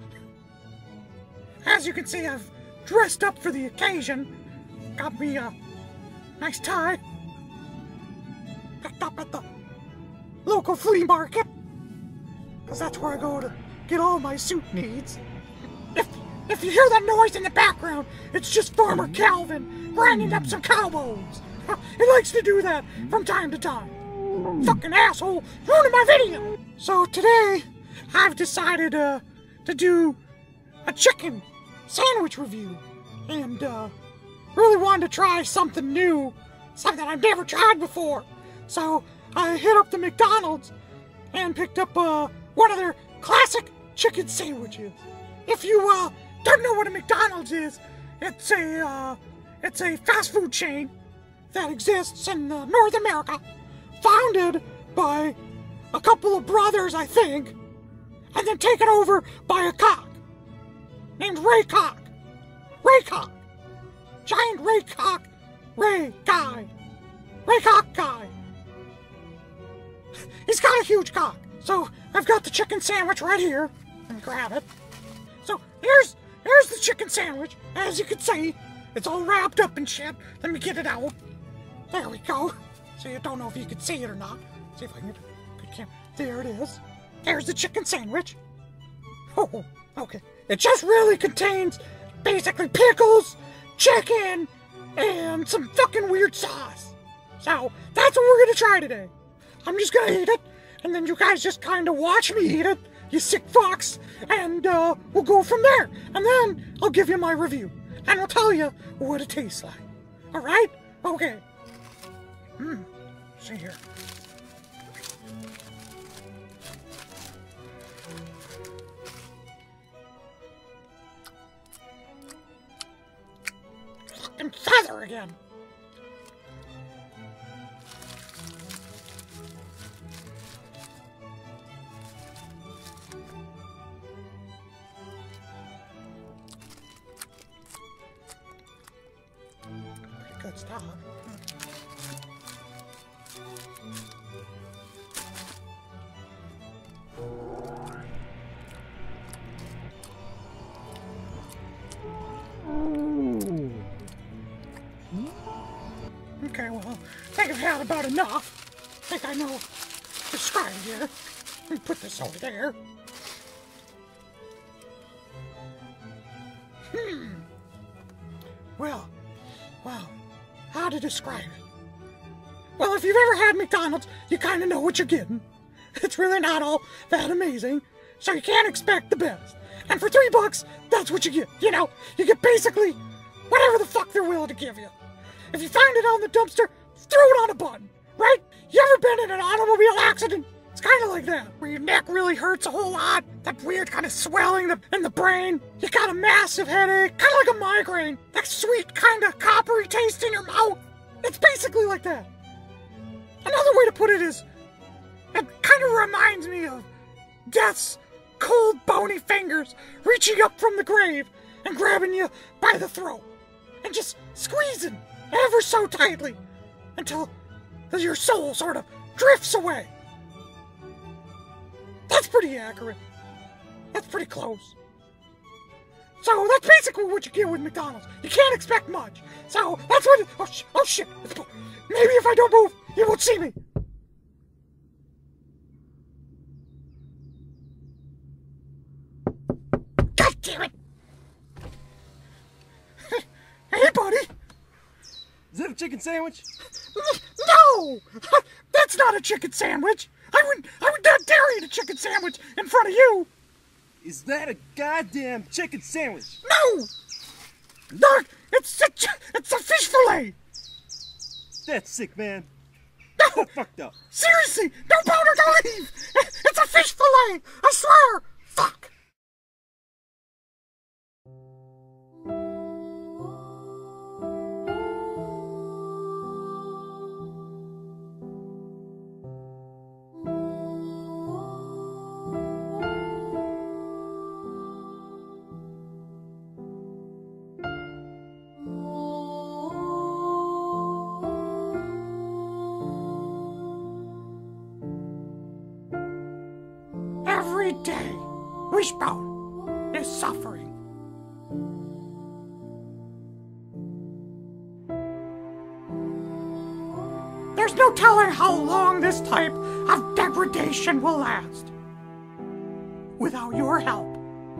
As you can see, I've dressed up for the occasion. Got me a nice tie. Picked up at the local flea market, because that's where I go to get all my suit needs. If, if you hear that noise in the background, it's just Farmer Calvin grinding up some cowboys. He likes to do that from time to time. Fucking asshole, ruining my video. So today, I've decided uh, to do a chicken sandwich review, and uh, really wanted to try something new, something I've never tried before. So I hit up the McDonald's and picked up uh, one of their classic chicken sandwiches. If you uh, don't know what a McDonald's is, it's a uh, it's a fast food chain that exists in uh, North America, founded by a couple of brothers, I think, and then taken over by a cock named Ray Cock. Ray Cock. Giant Ray Cock. Ray guy. Ray Cock guy. He's got a huge cock. So I've got the chicken sandwich right here. Let me grab it. So here's here's the chicken sandwich. As you can see, it's all wrapped up and shit. Let me get it out. There we go. So you don't know if you can see it or not. See if I can get a good camera. There it is. There's the chicken sandwich. Oh, okay. It just really contains basically pickles, chicken, and some fucking weird sauce. So that's what we're gonna try today. I'm just gonna eat it, and then you guys just kind of watch me eat it, you sick fucks, and uh, we'll go from there. And then I'll give you my review, and I'll tell you what it tastes like. All right? Okay. Hmm. See here. Fucking feather again. Pretty good stuff. Okay, well, I think I've had about enough. I think I know the scribe here. Let me put this over there. Hmm. Well, well, how to describe it? Well, if you've ever had McDonald's, you kind of know what you're getting. It's really not all that amazing, so you can't expect the best. And for three bucks, that's what you get. You know, you get basically whatever the fuck they're willing to give you. If you find it on the dumpster, throw it on a button, right? You ever been in an automobile accident? It's kind of like that, where your neck really hurts a whole lot, that weird kind of swelling in the brain. You got a massive headache, kind of like a migraine, that sweet kind of coppery taste in your mouth. It's basically like that. Another way to put it is, it kind of reminds me of death's cold, bony fingers reaching up from the grave and grabbing you by the throat and just squeezing ever so tightly until your soul sort of drifts away. That's pretty accurate. That's pretty close. So that's basically what you get with McDonald's. You can't expect much. So that's what it, oh, sh oh shit. Maybe if I don't move, you won't see me. God damn it. Hey, buddy. Is that a chicken sandwich? No! That's not a chicken sandwich! I would, I would not dare eat a chicken sandwich in front of you! Is that a goddamn chicken sandwich? No! No, it's a, it's a fish fillet! That's sick, man. No! That's fucked up. Seriously! No powder, don't leave! It's a fish fillet! I swear! Fuck! Every day, Wishbone is suffering. There's no telling how long this type of degradation will last without your help.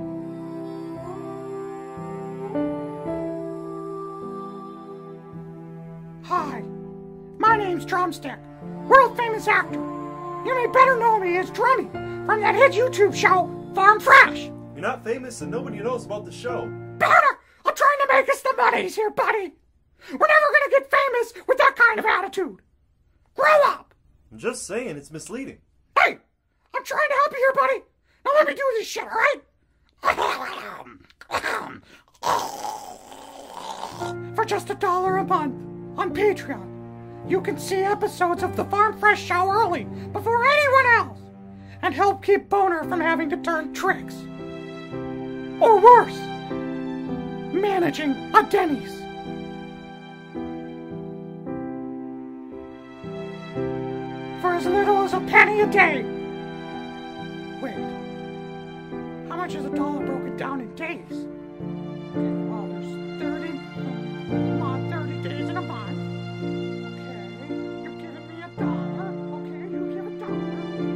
Hi, my name's Drumstick, world famous actor. You may better know me as Drummy from that hit YouTube show, Farm Fresh. You're not famous and nobody knows about the show. Better! I'm trying to make us the monies here, buddy. We're never gonna get famous with that kind of attitude. Grow up! I'm just saying, it's misleading. Hey! I'm trying to help you here, buddy. Now let me do this shit, alright? For just a dollar a month on Patreon, you can see episodes of the Farm Fresh Show early, before anyone else, and help keep Boner from having to turn tricks. Or worse, managing a Denny's. For as little as a penny a day. Wait, how much is a dollar broken down in days? Okay, well, there's thirty, uh, thirty days in a month. Okay, you're giving me a dollar. Okay, you give a dollar.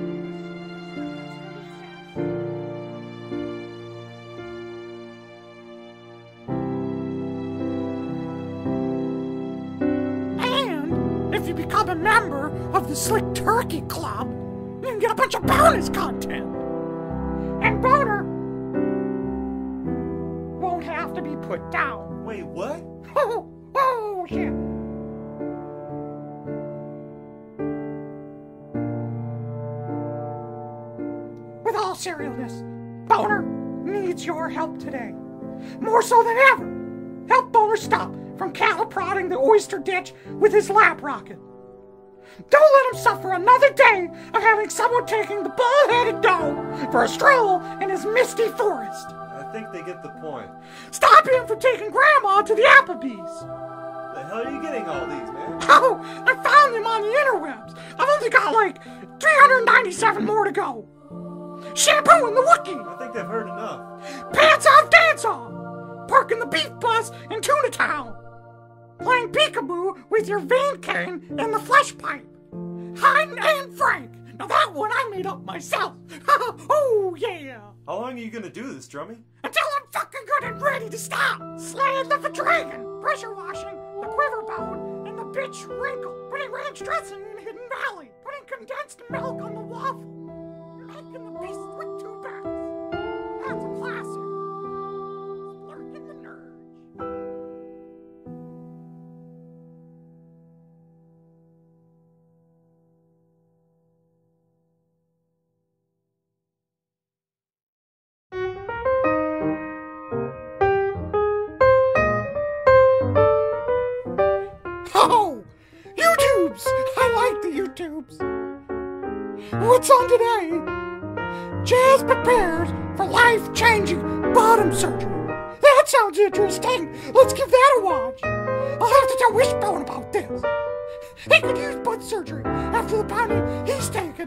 And if you become a member of the Slick Turkey Club, you can get a bunch of bonus content. And Boner won't have to be put down. Wait, what? Oh, oh, yeah. With all seriousness, Boner needs your help today. More so than ever. Help Boner stop from cattle prodding the oyster ditch with his lap rocket. Don't let him suffer another day of having someone taking the bald-headed dome for a stroll in his misty forest. I think they get the point. Stop him from taking Grandma to the Applebee's. The hell are you getting all these, man? Oh, I found them on the interwebs. I've only got like three hundred ninety-seven more to go. Shampoo and the Wookiee. I think they've heard enough. Pants off, dance off. Parking the beef bus in Tuna Town. Playing peekaboo with your vein cane in the flesh pipe. Hyde and Frank. Now that one I made up myself. Oh, yeah. How long are you gonna do this, Drummy? Until I'm fucking good and ready to stop. Slaying the dragon, pressure washing, the quiver bone, and the bitch wrinkle. Putting ranch dressing in Hidden Valley. Putting condensed milk on the waffle. Making the beast with two backs. That's a classic. Splurking the nerds. Oh, YouTubes! I like the YouTubes. What's on today? Jazz prepared for life-changing bottom surgery. That sounds interesting. Let's give that a watch. I'll have to tell Wishbone about this. He could use butt surgery after the bounty he's taken.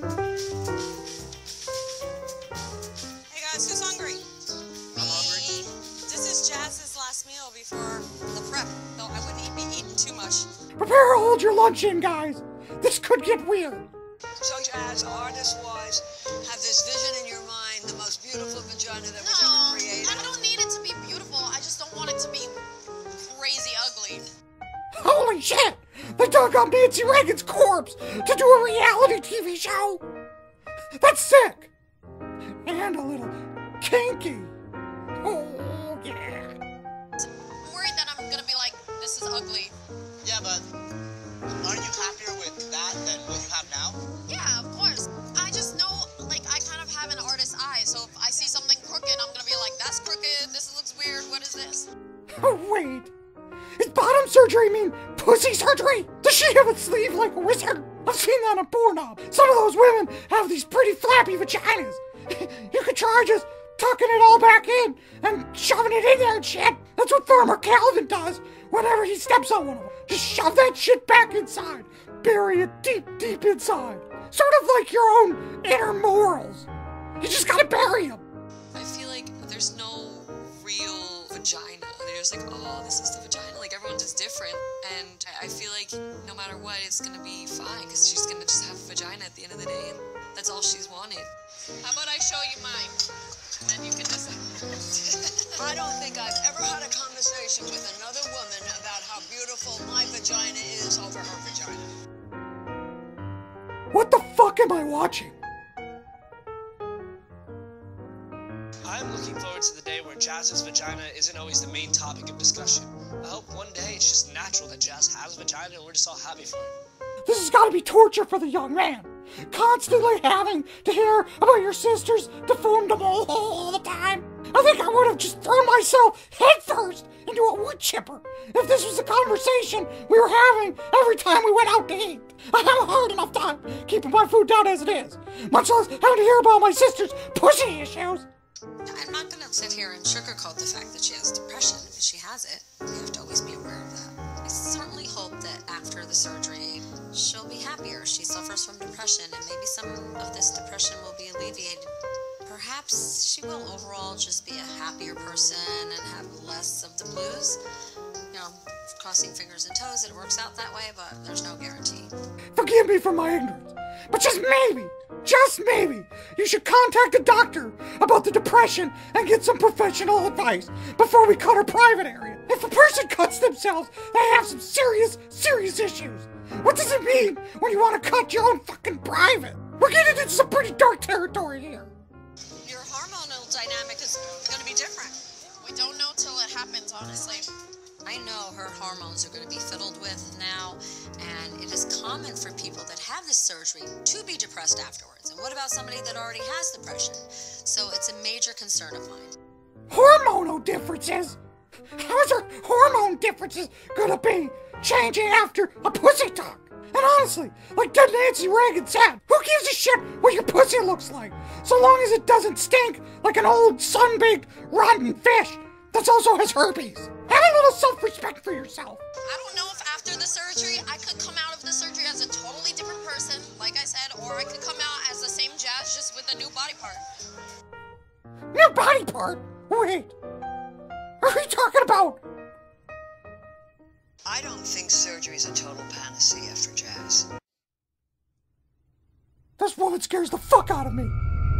Hey guys, who's hungry? Me. Hungry. This is Jazz's last meal before the prep, though I wouldn't be eating too much. Prepare to hold your lunch in, guys. This could get weird. So, Jazz, artist-wise, have this vision in your mind, the most beautiful vagina that was No, ever created? I don't need it to be beautiful. I just don't want it to be crazy ugly. Holy shit! They dug on Nancy Reagan's corpse to do a reality T V show! That's sick! And a little kinky. Oh, yeah. I'm worried that I'm gonna be like, this is ugly. Yeah, but aren't you happier with that than what you have now? Yeah, of course. I just know, like, I kind of have an artist's eye, so if I see something crooked, I'm gonna be like, that's crooked, this looks weird, what is this? Oh, wait. Does bottom surgery mean pussy surgery? Does she have a sleeve like a wizard? I've seen that on Pornhub. Some of those women have these pretty flappy vaginas. You could charge us tucking it all back in and shoving it in there and shit. That's what Farmer Calvin does whenever he steps on one of them. Just shove that shit back inside. Bury it deep, deep inside. Sort of like your own inner morals. You just gotta bury them. I feel like there's no real vagina. There's like, oh, this is the vagina. Like, everyone's is different. And I feel like no matter what, it's gonna be fine because she's gonna just have a vagina at the end of the day, and that's all she's wanted. How about I show you mine? And then you can decide. I don't think I've ever had a conversation with another woman about how beautiful my vagina is over her vagina. What the fuck am I watching? I'm looking forward to the day where Jazz's vagina isn't always the main topic of discussion. I hope one day it's just natural that Jazz has a vagina and we're just all happy for it. This has gotta be torture for the young man. Constantly having to hear about your sister's deformed mole hole all the time. I think I would have just thrown myself headfirst into a wood chipper if this was a conversation we were having every time we went out to eat. I have a hard enough time keeping my food down as it is, much less having to hear about my sister's pussy issues. I'm not going to sit here and sugarcoat the fact that she has depression. If she has it, we have to always be aware of that. I certainly hope that after the surgery, she'll be happier. She suffers from depression, and maybe some of this depression will be alleviated. Perhaps she will overall just be a happier person and have less of the blues. You know, crossing fingers and toes that it works out that way, but there's no guarantee. Forgive me for my ignorance, but just maybe, just maybe, you should contact a doctor about the depression and get some professional advice before we cut her private area. If a person cuts themselves, they have some serious, serious issues. What does it mean when you want to cut your own fucking private? We're getting into some pretty dark territory here. Your hormonal dynamic is going to be different. We don't know till it happens, honestly. I know her hormones are going to be fiddled with now, and it is common for people that have this surgery to be depressed afterwards. And what about somebody that already has depression? So it's a major concern of mine. Hormonal differences? How's her hormone differences gonna be changing after a pussy talk? And honestly, like good Nancy Reagan said, who gives a shit what your pussy looks like, so long as it doesn't stink like an old sun-baked rotten fish that also has herpes? Have a little self-respect for yourself. I don't know if after the surgery, I could come out of the surgery as a totally different person, like I said, or I could come out as the same Jazz, just with a new body part. New body part? Wait. What are you talking about? I don't think surgery is a total panacea for Jazz. This woman scares the fuck out of me.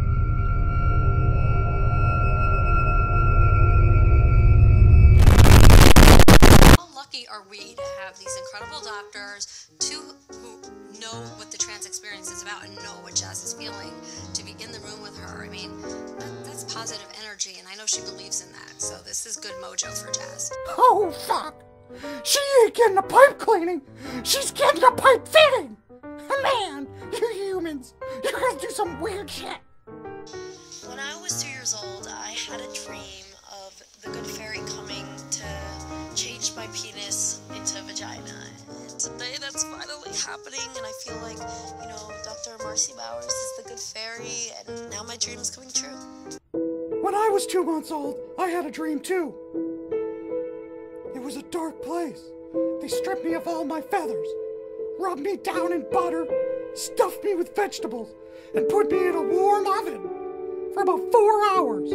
How lucky are we to have these incredible doctors, two who know what the trans experience is about and know what Jazz is feeling, to be in the room with her? I mean, that, that's positive energy, and I know she believes in that, so this is good mojo for Jazz. Oh, fuck. She ain't getting a pipe cleaning. She's getting a pipe fitting. Man, you humans, you guys do some weird shit. When I was two years old, I had a dream of the good fairy coming to change my penis into a vagina. And today that's finally happening, and I feel like, you know, Doctor Marcy Bowers is the good fairy, and now my dream is coming true. When I was two months old, I had a dream too. It was a dark place. They stripped me of all my feathers, rubbed me down in butter, stuffed me with vegetables, and put me in a warm oven for about four hours.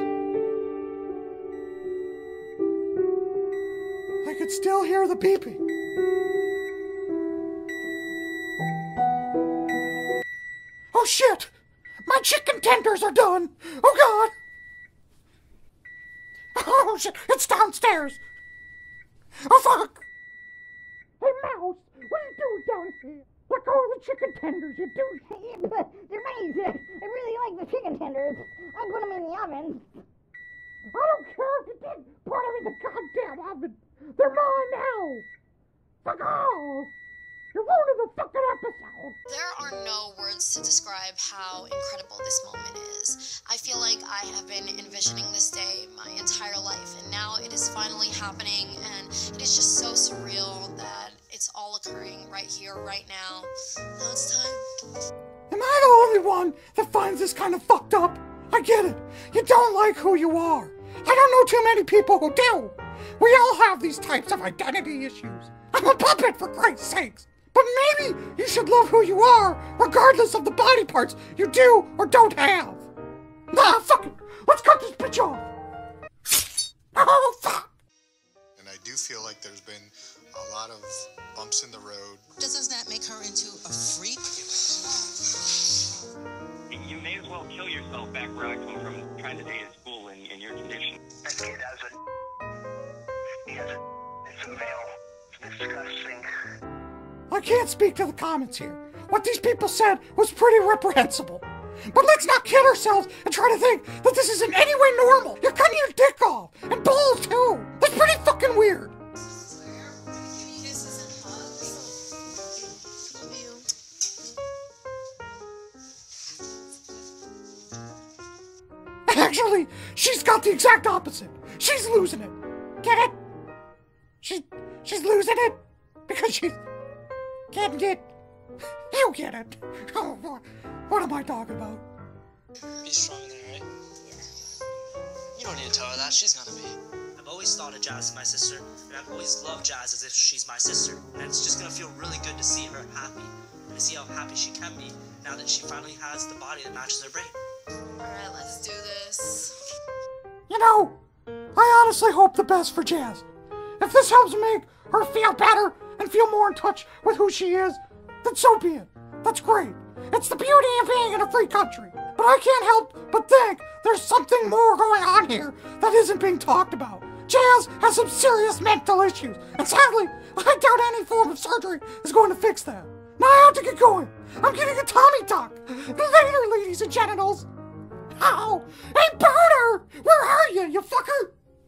I could still hear the beeping. Oh shit! My chicken tenders are done! Oh god! Oh shit! It's downstairs! Oh fuck! Hey Mouse! What are you doing down here? Let go of the chicken tenders, you douche! But they're nice. I really like the chicken tenders. I put them in the oven. I don't care if you did put them in the goddamn oven! They're mine now! Fuck off! You're ruining the fucking episode! There are no words to describe how incredible this moment is. I feel like I have been envisioning this day my entire life, and now it is finally happening, and it is just so surreal that it's all occurring right here, right now. Now it's time. Am I the only one that finds this kind of fucked up? I get it. You don't like who you are. I don't know too many people who do. We all have these types of identity issues. I'm a puppet, for Christ's sakes. But maybe you should love who you are, regardless of the body parts you do or don't have. Nah, fuck it. Let's cut this bitch off. Oh, fuck. And I do feel like there's been a lot of bumps in the road. Doesn't that make her into a freak? You may as well kill yourself back where I come from, trying to stay in school in, in your condition. That kid has a... He has a... It's a male. It's disgusting. I can't speak to the comments here. What these people said was pretty reprehensible. But let's not kid ourselves and try to think that this is in any way normal. You're cutting your dick off, and balls too. That's pretty fucking weird. Actually, she's got the exact opposite. She's losing it. Get it? She, she's losing it because she's getting it. You get it. Oh, what, what am I talking about? Be strong there, right? Yeah. You don't need to tell her that. She's gonna be. I've always thought of Jazz as my sister, and I've always loved Jazz as if she's my sister. And it's just gonna feel really good to see her happy, and to see how happy she can be now that she finally has the body that matches her brain. Alright, let's do this. You know, I honestly hope the best for Jazz. If this helps make her feel better and feel more in touch with who she is, then so be it. That's great. It's the beauty of being in a free country. But I can't help but think there's something more going on here that isn't being talked about. Jazz has some serious mental issues, and sadly, I doubt any form of surgery is going to fix that. Now I have to get going. I'm getting a tummy tuck. Later, ladies and genitals. Ow! Hey, Boner! Where are you, you fucker?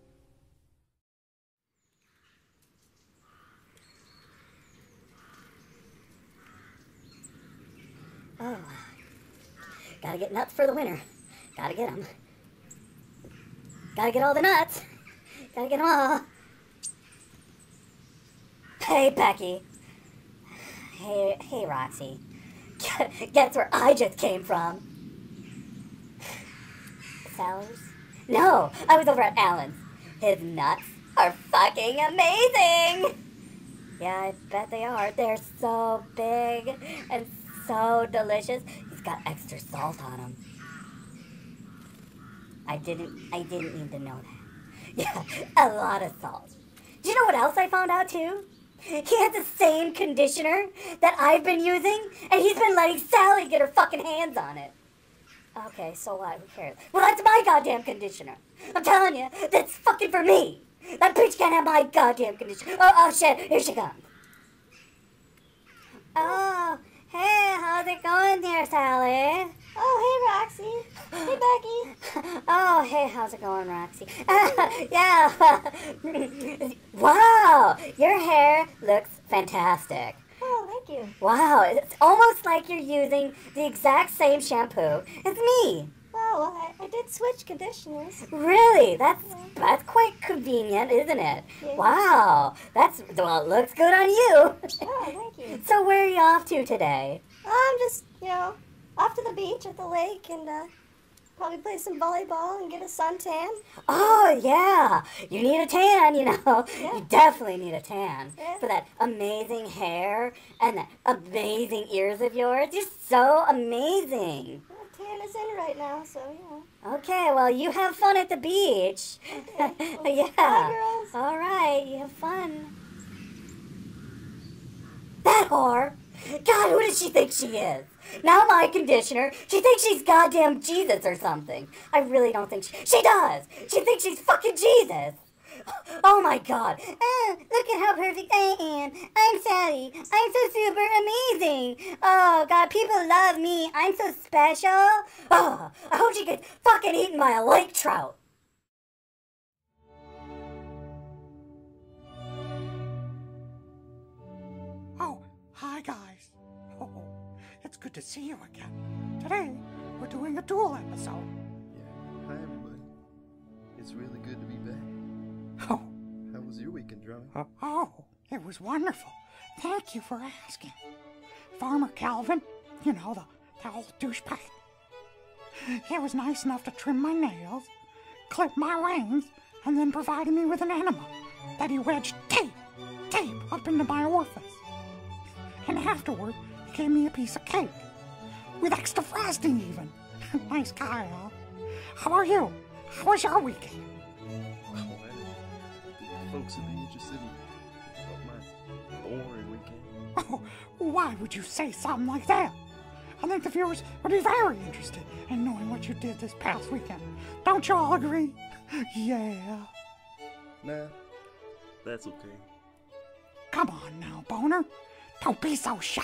Oh. Gotta get nuts for the winter. Gotta get them. Gotta get all the nuts. Gotta get them all. Hey, Becky. Hey, hey, Roxy. Guess where I just came from? Sally's? No, I was over at Alan's. His nuts are fucking amazing! Yeah, I bet they are. They're so big and so delicious. He's got extra salt on them. I didn't, I didn't need to know that. Yeah, a lot of salt. Do you know what else I found out too? He has the same conditioner that I've been using, and he's been letting Sally get her fucking hands on it. Okay, so what? Who cares? Well, that's my goddamn conditioner. I'm telling you, that's fucking for me. That bitch can't have my goddamn conditioner. Oh, oh shit, here she comes. Oh, hey, how's it going there, Sally? Oh, hey, Roxy. Hey, Becky. Oh, hey, how's it going, Roxy? Yeah. Wow, your hair looks fantastic. Oh, thank you. Wow, it's almost like you're using the exact same shampoo as me. Oh, well, I, I did switch conditioners. Really? That's yeah. that's quite convenient, isn't it? Yeah. Wow, that's, well, it looks good on you. Oh, thank you. So where are you off to today? I'm just, you know, off to the beach at the lake and uh, probably play some volleyball and get a suntan. Oh, yeah. You need a tan, you know. Yeah. You definitely need a tan Yeah. for that amazing hair and the amazing ears of yours. You're so amazing. Well, tan is in right now, so, you know. Okay, well, you have fun at the beach. Okay. Well, Yeah. bye, girls. All right, you have fun. That whore. God, who does she think she is? Now my conditioner, she thinks she's goddamn Jesus or something. I really don't think she... She does! She thinks she's fucking Jesus! Oh my god. Oh, look at how perfect I am. I'm Sally. I'm so super amazing. Oh, God, people love me. I'm so special. Oh, I hope she gets fucking eaten by a lake trout. Oh, hi guys. Oh, it's good to see you again. Today, we're doing a duel episode. Yeah, hi everybody. It's really good to be back. Oh. How was your weekend, Drum? Uh, oh, it was wonderful. Thank you for asking. Farmer Calvin, you know, the, the old douchebag. He was nice enough to trim my nails, clip my reins, and then provided me with an enema that he wedged tape, tape up into my orifice. And afterward, he gave me a piece of cake, with extra frosting even. Nice guy, huh? How are you? How was your weekend? Oh, I think folks would be interested in about my boring weekend. Oh, why would you say something like that? I think the viewers would be very interested in knowing what you did this past weekend. Don't you all agree? Yeah. Nah, that's okay. Come on now, Boner. Don't be so shy.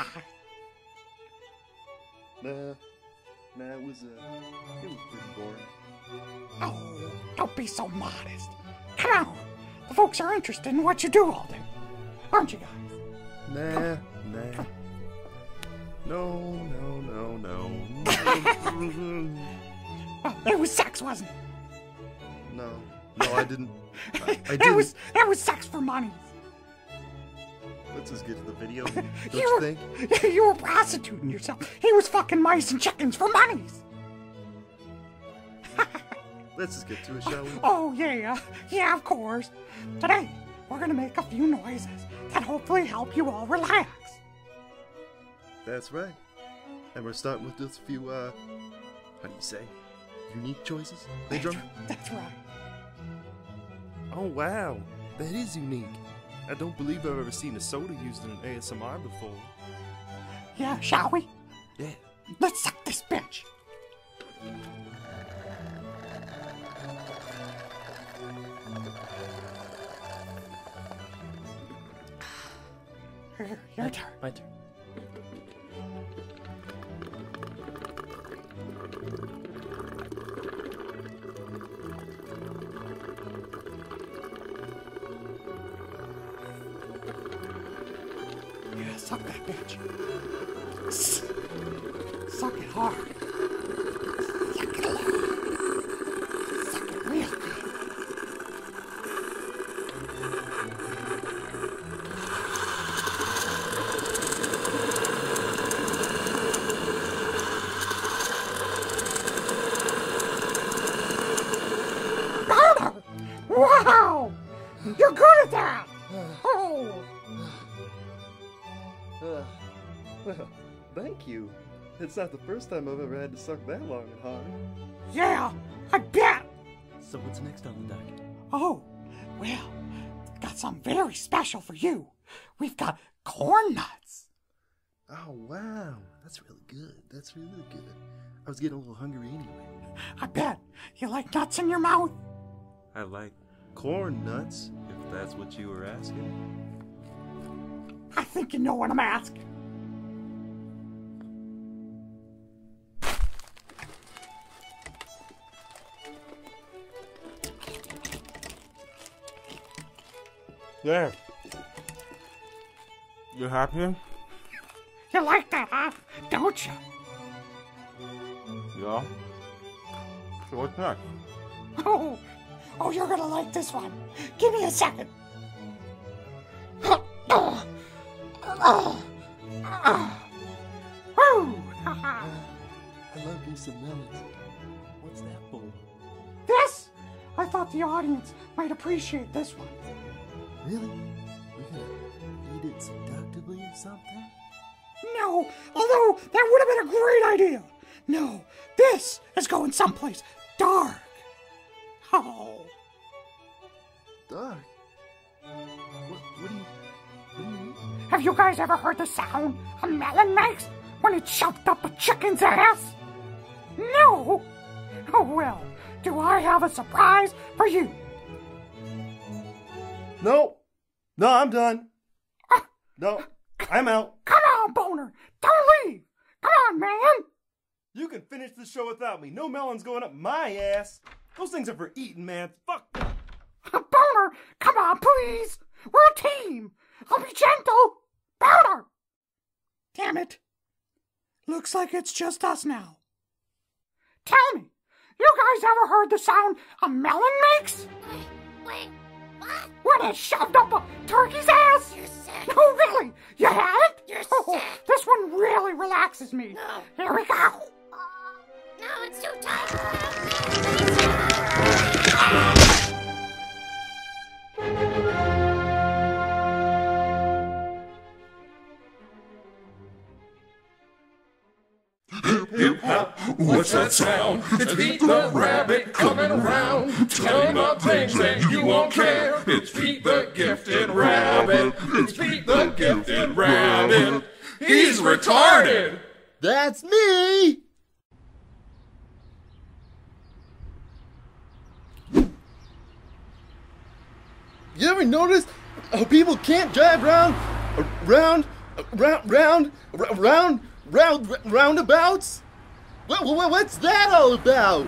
Nah, nah, it was, uh, it was pretty boring. Oh, don't be so modest. Come on. The folks are interested in what you do all day. Aren't you guys? Nah, nah. No, no, no, no. Well, It was sex, wasn't it? No. No, I didn't. I, I It didn't. was, it was sex for money. Let's just get to the video. Don't you, you were, think? you were prostituting yourself. He was fucking mice and chickens for monies. Let's just get to it, shall we? Oh, yeah. Yeah, of course. Today, we're gonna make a few noises that hopefully help you all relax. That's right. And we're starting with just a few, uh, how do you say, unique choices? They drum? That's right. Oh, wow. That is unique. I don't believe I've ever seen a soda used in an A S M R before. Yeah, shall we? Yeah. Let's suck this bitch. Your, your turn. My turn. Yeah, suck that bitch. S- Suck it hard. Suck it hard. Suck it real good. Wow! You're good at that! Oh! Uh, well, thank you. It's not the first time I've ever had to suck that long and hard. Yeah, I bet! So what's next on the docket? Oh, well, got something very special for you. We've got corn nuts. Oh, wow. That's really good. That's really good. I was getting a little hungry anyway. I bet. You like nuts in your mouth? I like corn nuts, if that's what you were asking. I think you know what I'm asking. There. You happy? You like that, huh? Don't you? Yeah. So what's next? Oh, oh, you're gonna like this one. Give me a second. Oh, oh, oh. Woo! I love you some melons. What's that for? This? I thought the audience might appreciate this one. Really? We're gonna eat it seductively or something? No, although that would have been a great idea. No, this is going someplace dark. Oh. Dark? What, what do you... What do you mean? Have you guys ever heard the sound a melon makes when it's shoved up a chicken's ass? No? Oh well, do I have a surprise for you? No. No, I'm done. Uh, no, I'm out. Come on, Boner. Don't leave. Come on, man. You can finish the show without me. No melons going up my ass. Those things are for eating, man. Fuck them. Boner, come on, please. We're a team. I'll be gentle. Boner. Damn it. Looks like it's just us now. Tell me, you guys ever heard the sound a melon makes? Wait, wait, what? When it's shoved up a turkey's ass? You're sick. No, really. You haven't? You're oh, sick. This one really relaxes me. No. Here we go. No, it's too tight. Hip hop, what's that sound? It's Pete the Rabbit coming around, telling about things that you won't care. It's Pete the Gifted Rabbit. It's Pete the Gifted Rabbit. He's retarded. That's me. You ever notice how people can't drive round, round, round, round, round, round, roundabouts? What, what, what's that all about?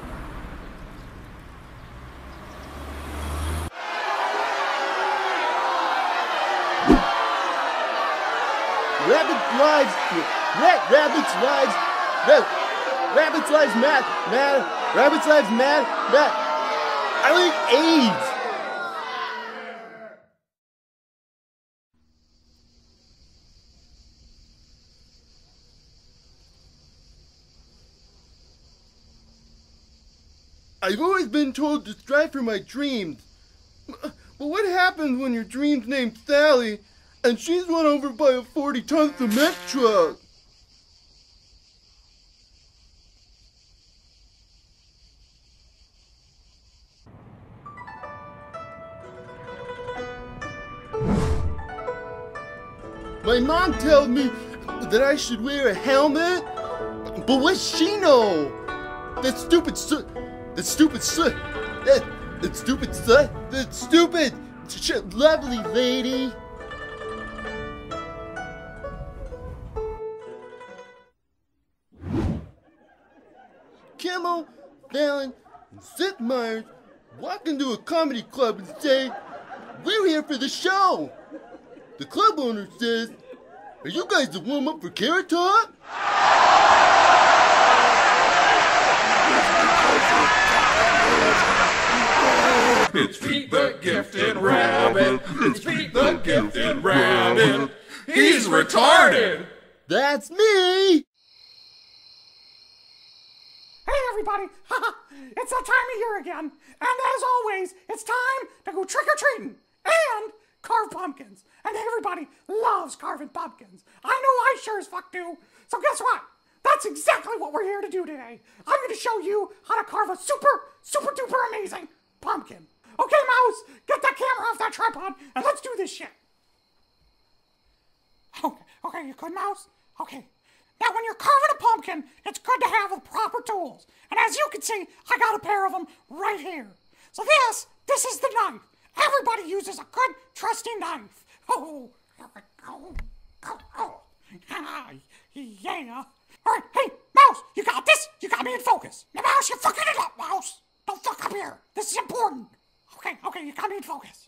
Rabbit lives, ra- rabbits lives, ra- rabbits lives matter, matter, Rabbit's lives matter. Matt, I like AIDS. I've always been told to strive for my dreams. But what happens when your dream's named Sally and she's run over by a forty-ton cement truck? My mom tells me that I should wear a helmet, but what's she know? That stupid su- that stupid su- that, that stupid su- that stupid sh- lovely lady. Kimmel, Fallon, and Seth Meyers walk into a comedy club and say, "We're here for the show." The club owner says, "Are you guys the warm-up for Carrot Top?" It's Pete the Gifted Rabbit. It's Pete the Gifted Rabbit. He's retarded. That's me. Hey everybody, it's that time of year again, and as always, it's time to go trick-or-treating and carve pumpkins. And everybody loves carving pumpkins. I know I sure as fuck do. So guess what? That's exactly what we're here to do today. I'm going to show you how to carve a super, super duper amazing pumpkin. Okay, Mouse, get that camera off that tripod and let's do this shit. Okay, okay, you good, Mouse? Okay. Now, when you're carving a pumpkin, it's good to have the proper tools. And as you can see, I got a pair of them right here. So this, this is the knife. Everybody uses a good, trusty knife. Oh, here we go. Oh, oh. Ah, yeah. All right, hey, Mouse, you got this? You got me in focus. Now, Mouse, you're fucking it up, Mouse. Don't fuck up here. This is important. Okay, okay, you got me in focus.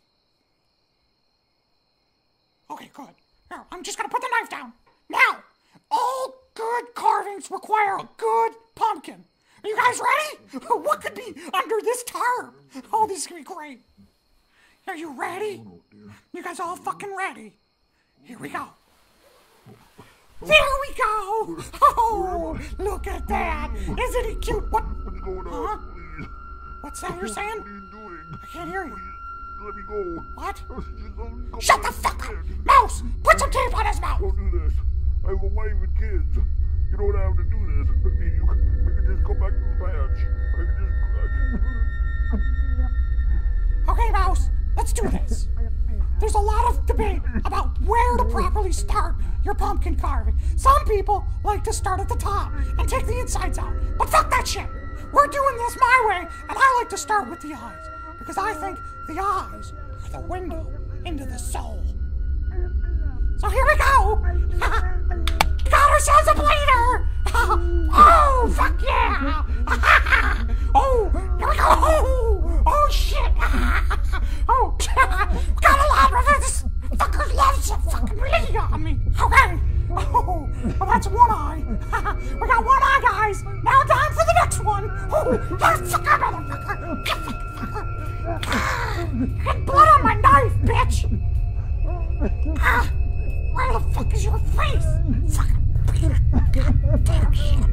Okay, good. Now, I'm just gonna put the knife down. Now, all good carvings require a good pumpkin. Are you guys ready? What could be under this tarp? Oh, this is gonna be great. Are you ready? You guys all fucking ready? Here we go. There we go! Oh, look at that! Isn't it cute? What? Huh? What's that you're saying? I can't hear you. Let me go. What? Shut the fuck up! Mouse! Put some tape on his mouth! Don't do this. I have a wife and kids. You don't have to do this. I mean, you can, we can just go back to the patch. I can just... Okay, Mouse, let's do this. There's a lot of debate about where to properly start your pumpkin carving. Some people like to start at the top and take the insides out. But fuck that shit. We're doing this my way, and I like to start with the eyes. Because I think the eyes are the window into the soul. So here we go. Got ourselves a bleeder. Oh, fuck yeah. Oh, here we go. Oh, oh shit. Oh, got a lot of this. Fuckers love some fucking bleed on me. Okay. Oh, well, that's one eye. We got one eye, guys. Now time for the next one. Oh, you fucker, motherfucker. You fucking fucker. Get blood on my knife, bitch. Ah, where the fuck is your face? Fucking bleeder. God damn shit.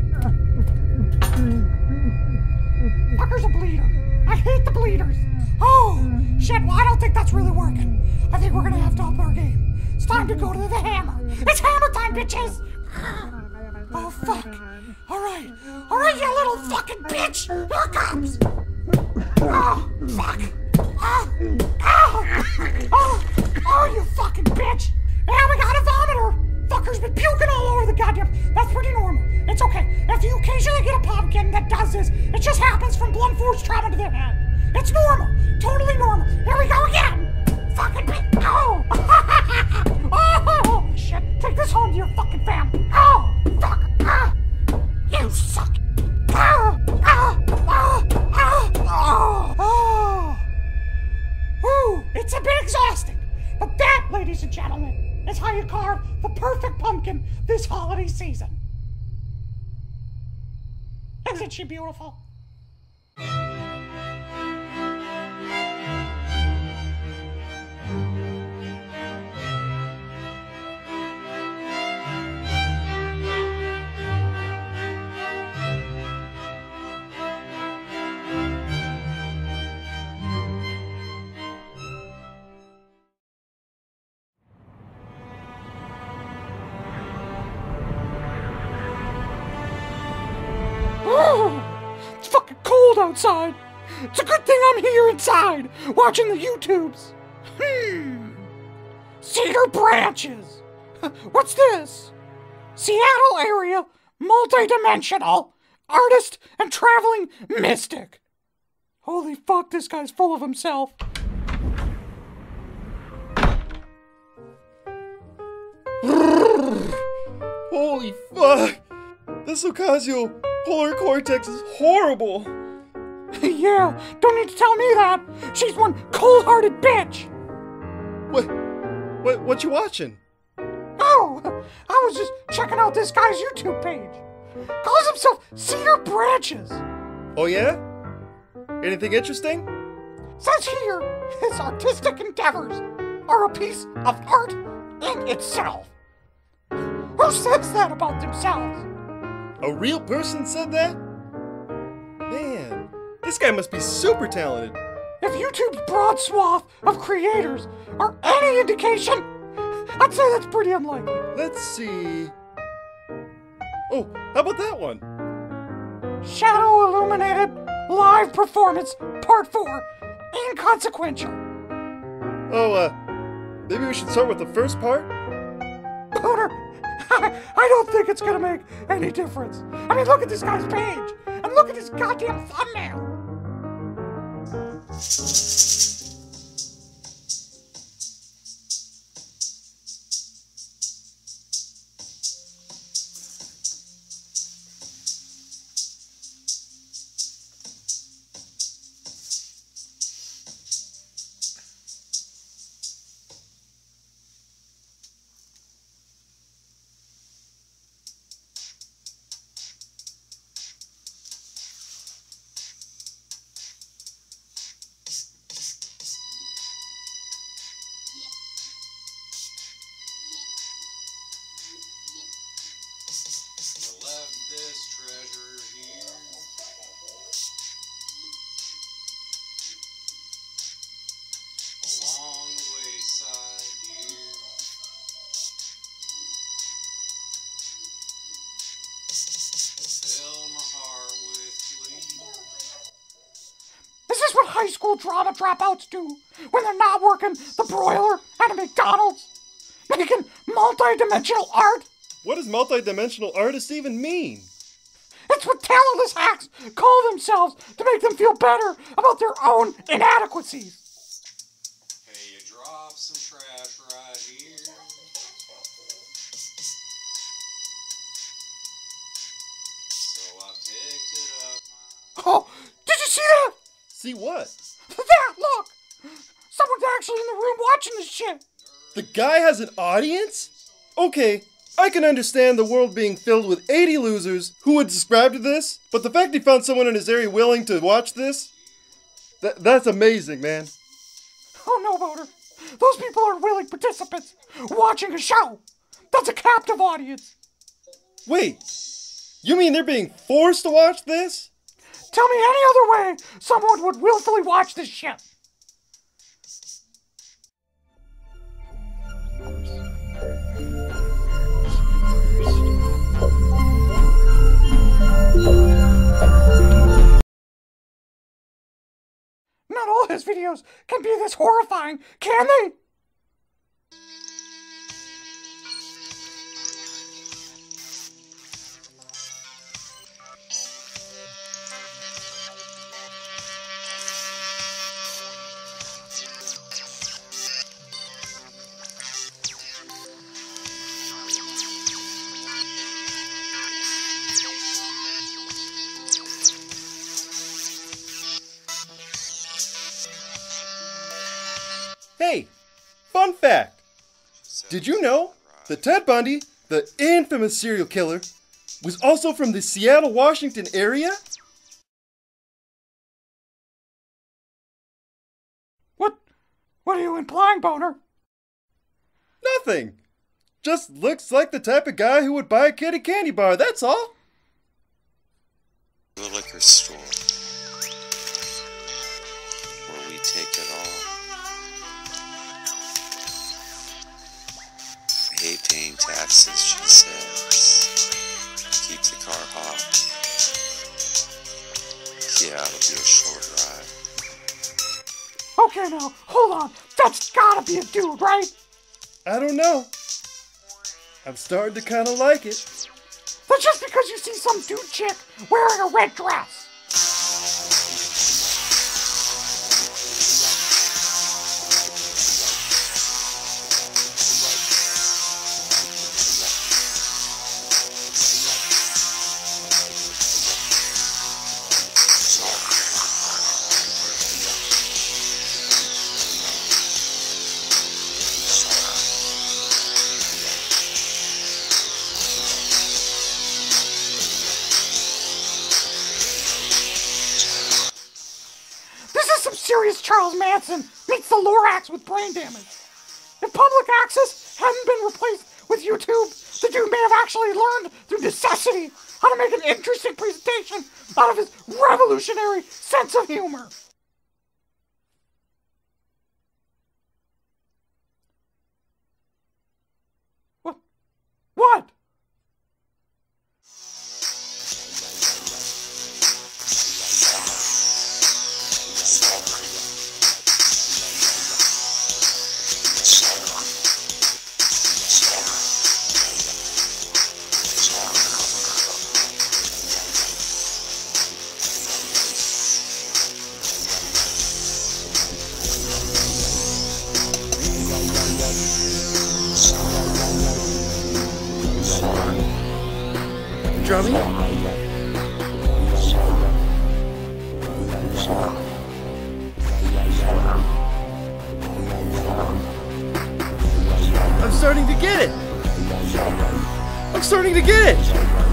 Fucker's a bleeder. I hate the bleeders. Oh, shit, well, I don't think that's really working. I think we're gonna have to up our game. It's time to go to the hammer. It's hammer time, bitches! Oh, fuck. Alright. Alright, you little fucking bitch! Here it comes! Oh, fuck. Oh, oh, oh, oh, you fucking bitch! Yeah, we got a vomiter! Fucker's been puking all over the goddamn... That's pretty normal. It's okay. If you occasionally get a pumpkin that does this, it just happens from blunt force trauma to the head. It's normal. Totally normal. Here we go again! Fucking bitch! Oh! Oh! Shit! Take this home to your fucking family! Oh! Fuck! Ah! You suck! Ah! Ah! Ah! Ah! Oh! Oh! Ooh! It's a bit exhausting! But that, ladies and gentlemen, is how you carve the perfect pumpkin this holiday season. Isn't she beautiful? outside. It's a good thing I'm here inside, watching the YouTubes. Hmm. Cedar branches. What's this? Seattle area, multi-dimensional, artist and traveling mystic. Holy fuck, this guy's full of himself. Holy fuck! This ocasio-polar cortex is horrible! Yeah, don't need to tell me that. She's one cold-hearted bitch. What? What? What you watching? Oh, I was just checking out this guy's YouTube page. Calls himself Cedar Branches. Oh yeah? Anything interesting? Says here, his artistic endeavors are a piece of art in itself. Who says that about themselves? A real person said that? Man, this guy must be super talented. If YouTube's broad swath of creators are any indication, I'd say that's pretty unlikely. Let's see. Oh, how about that one? Shadow Illuminated Live Performance Part four. Inconsequential. Oh, uh, maybe we should start with the first part? Booter, I, I don't think it's gonna make any difference. I mean, look at this guy's page, and look at his goddamn thumbnail. High school drama dropouts do when they're not working the broiler at a McDonald's, making multi-dimensional art. What does multi-dimensional artist even mean? It's what talentless hacks call themselves to make them feel better about their own inadequacies. Hey, you drop some trash right here. So I picked it up. Oh, did you see that? See what? That, look! Someone's actually in the room watching this shit! The guy has an audience? Okay, I can understand the world being filled with eighty losers who would subscribe to this, but the fact he found someone in his area willing to watch this, th that's amazing, man. Oh no, Voter. Those people are willing participants watching a show. That's a captive audience. Wait, you mean they're being forced to watch this? Tell me any other way someone would willfully watch this shit. Not all his videos can be this horrifying, can they? Hey, fun fact! Did you know that Ted Bundy, the infamous serial killer, was also from the Seattle, Washington area? What? What are you implying, Boner? Nothing. Just looks like the type of guy who would buy a kid a candy bar, that's all. The liquor store, where we take it all. I hate paying taxes, she says. Keep the car hot. Get out of here. Okay, now, hold on. That's gotta be a dude, right? I don't know. I'm starting to kind of like it. That's just because you see some dude chick wearing a red dress. Serious Charles Manson meets the Lorax with brain damage. If public access hadn't been replaced with YouTube, the dude may have actually learned through necessity how to make an interesting presentation out of his revolutionary sense of humor. What? What? Drummy? I'm starting to get it! I'm starting to get it!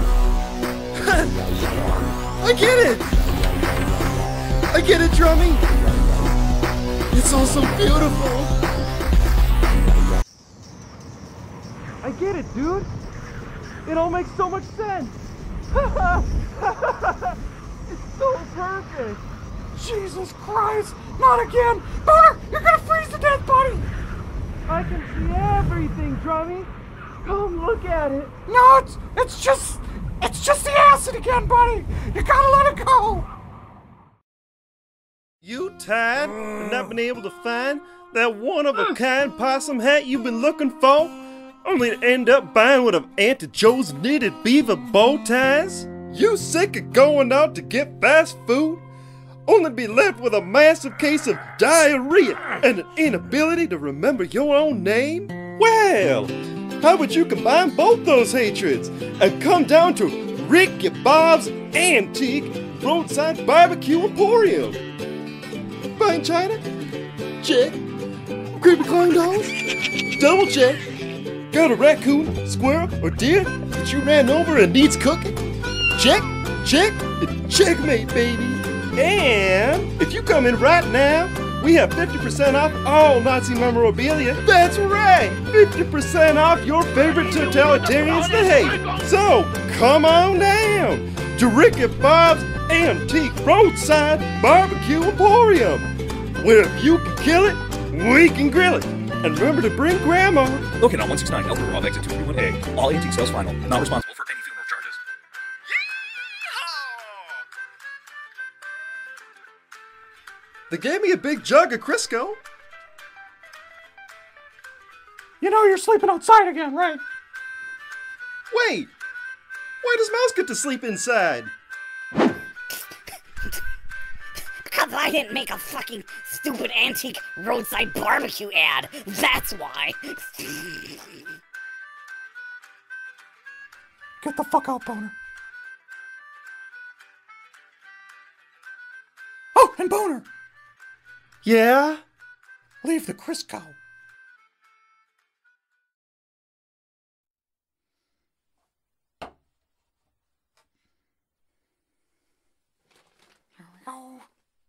I get it! I get it, Drummy! It's all so beautiful! I get it, dude! It all makes so much sense! It's so perfect! Jesus Christ! Not again! Boner! You're gonna freeze to death, buddy! I can see everything, Drummy! Come look at it! No, it's, it's just... It's just the acid again, buddy! You gotta let it go! You tired and not been able to find that one-of-a-kind possum hat you've been looking for? Only to end up buying one of Auntie Joe's knitted beaver bow ties? You sick of going out to get fast food? Only to be left with a massive case of diarrhea and an inability to remember your own name? Well, how would you combine both those hatreds and come down to Ricky Bob's Antique Roadside Barbecue Emporium? Buying China? Check. Creepy clown dolls? Double check. Got a raccoon, squirrel, or deer that you ran over and needs cooking? Check, check, and checkmate, baby. And if you come in right now, we have fifty percent off all Nazi memorabilia. That's right, fifty percent off your favorite totalitarians to hate. So come on down to Ricky Bob's Antique Roadside Barbecue Emporium, where if you can kill it, we can grill it. And remember to bring Grandma. Located on one sixty-nine Elder Road, exit two thirty-one A. All antique sales final. Not responsible for any funeral charges. They gave me a big jug of Crisco. You know you're sleeping outside again, right? Wait! Why does Mouse get to sleep inside? Because I didn't make a fucking stupid antique roadside barbecue ad. That's why. Get the fuck out, Boner. Oh, and Boner! Yeah? Leave the Crisco. There we go.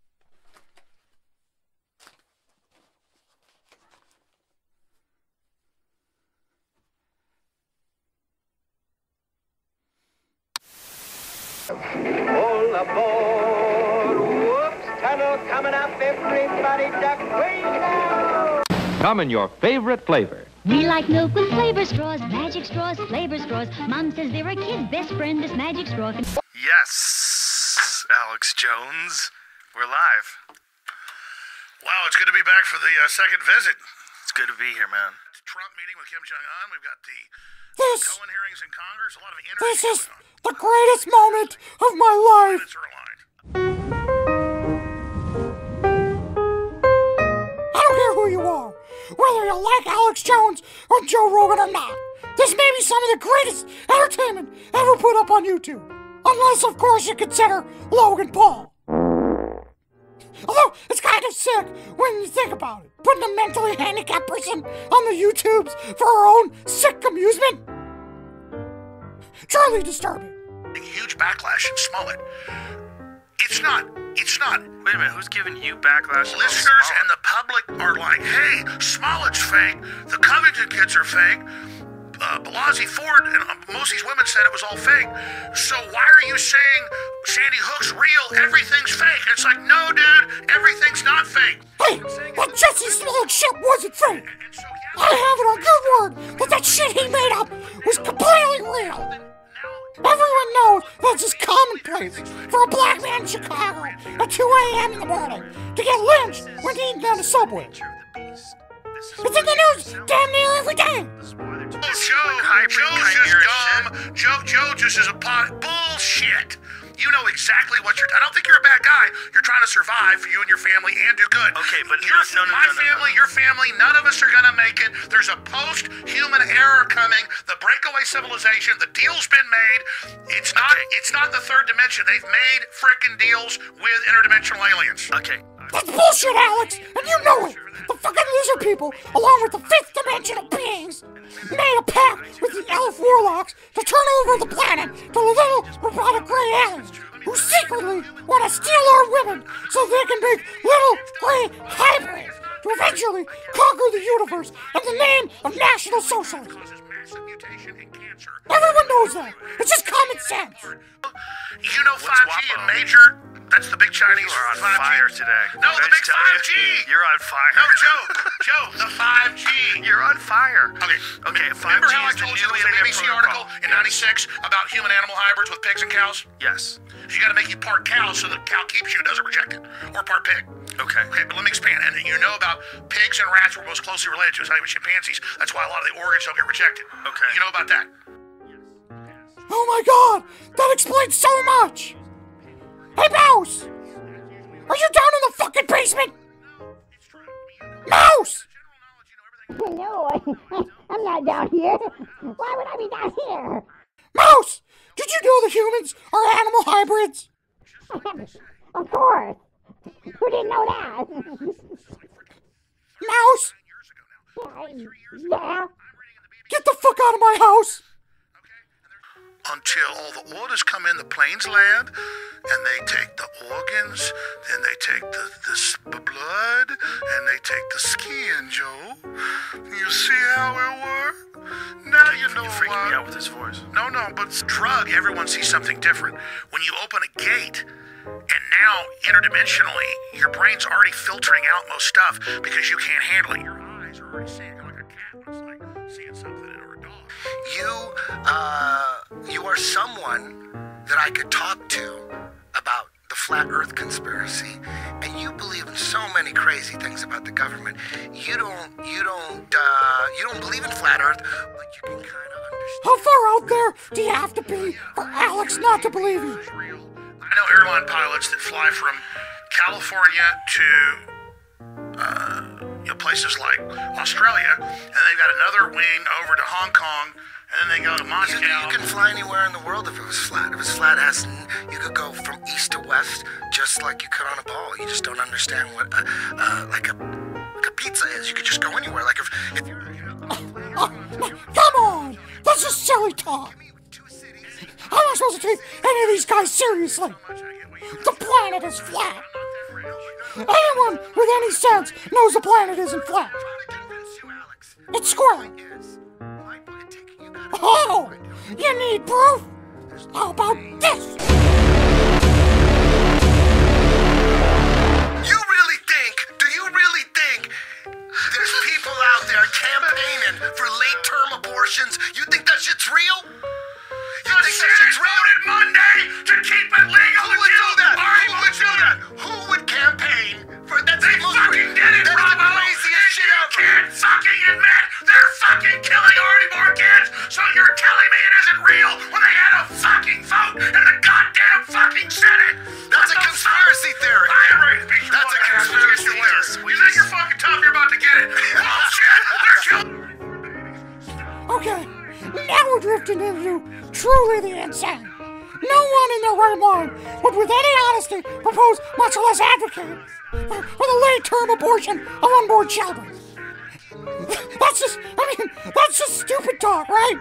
All aboard! Whoops! Tunnel coming up! Everybody duck way now! Come in your favorite flavor. We like milk with flavor straws, magic straws, flavor straws. Mom says they're a kid's best friend, this magic straw can... Yes, Alex Jones. We're live. Wow, it's good to be back for the uh, second visit. It's good to be here, man. Trump meeting with Kim Jong-un. We've got the This, Cohen hearings in Congress. A lot of energy. this is the greatest moment of my life. I don't care who you are, whether you like Alex Jones or Joe Rogan or not. This may be some of the greatest entertainment ever put up on YouTube. Unless, of course, you consider Logan Paul. Although, it's kind of sick when you think about it. Putting a mentally handicapped person on the YouTubes for her own sick amusement. Truly disturbing. Huge backlash in Smollett. It's not. It's not. Wait a minute, who's giving you backlash? Listeners and the public are like, hey, Smollett's fake. The Covington kids are fake. Uh, Blasey Ford and uh, most of these women said it was all fake. So why are you saying Sandy Hook's real? Everything's fake. It's like, no, dude, everything's not fake. Hey, that Jesse Smollett shit wasn't fake. I have it on good word that that shit he made up was completely real. Everyone knows that's just commonplace for a black man in Chicago at two a.m. in the morning to get lynched when eating on the subway. It's in the news damn near every day. Oh, Joe, Joe's just dumb. Joe, Joe just is a pot. Bullshit. You know exactly what you're. I don't think you're a bad guy. You're trying to survive for you and your family and do good. Okay, but your, no, no, no, my no, no, family, no. your family, none of us are gonna make it. There's a post-human error coming. The breakaway civilization. The deal's been made. It's not. Okay. It's not the third dimension. They've made frickin' deals with interdimensional aliens. Okay. That's bullshit, Alex, and you know it. The fucking lizard people, along with the fifth dimensional beings, made a pact with the elf warlocks to turn over the planet to the little robotic gray aliens who secretly want to steal our women so they can make little gray hybrids to eventually conquer the universe in the name of National Socialism. Everyone knows that. It's just common sense. You know five G and major. That's the big Chinese. You are on five G. fire today. No, Can the I big tell five G. You? You're on fire. No, Joe. Joe, the five G. You're on fire. Okay. Okay, five Remember G how I is the told new you there was an internet B B C protocol. article in ninety-six about human-animal hybrids with pigs and cows? Yes. You got to make you part cow so the cow keeps you and doesn't reject it, or part pig. Okay. Okay, but let me expand. And you know about pigs and rats were most closely related to. It's not even chimpanzees. That's why a lot of the organs don't get rejected. Okay. You know about that? Oh my god, that explains so much. Hey, Mouse! Are you down in the fucking basement? Mouse! No, I, I'm not down here. Why would I be down here? Mouse! Did you know the humans are animal hybrids? Of course. Who didn't know that? Mouse! Yeah. Get the fuck out of my house! Until all the orders come in, the planes land, and they take the organs, then they take the, the, s- the blood, and they take the skin, Joe. You see how it works? Now you know You're freaking why. me out with this voice. No, no, but it's drug, everyone sees something different. When you open a gate, and now, interdimensionally, your brain's already filtering out most stuff because you can't handle it. Your eyes are already seeing it like a cat. It's like seeing something or a dog. You, uh, you are someone that I could talk to about the flat earth conspiracy, and you believe in so many crazy things about the government. You don't, you don't, uh, you don't believe in flat earth, but you can kind of understand. How far out there do you have to be for Alex not to believe you? I know airline pilots that fly from California to uh, you know, places like Australia, and they've got another wing over to Hong Kong, and then they go to Moscow. You, you can fly anywhere in the world if it was flat. If it's flat as in, you could go from east to west just like you could on a ball. You just don't understand what uh, uh, like a like a pizza is. You could just go anywhere. Like if, if you're, you know, Oh, come on! That's just silly talk! How am I supposed to take any of these guys seriously? The planet is flat! Anyone with any sense knows the planet isn't flat! It's square! Oh! You need proof? How about this? You really think, do you really think there's people out there campaigning for late-term abortions? You think that shit's real? You think that shit's real? Voted Monday to keep it legal. Who would do that? Who would do that? Who would campaign for that? They fucking in their right mind would with any honesty propose, much less advocate, for, for the late-term abortion of unborn children. That's just, I mean, that's just stupid talk, right?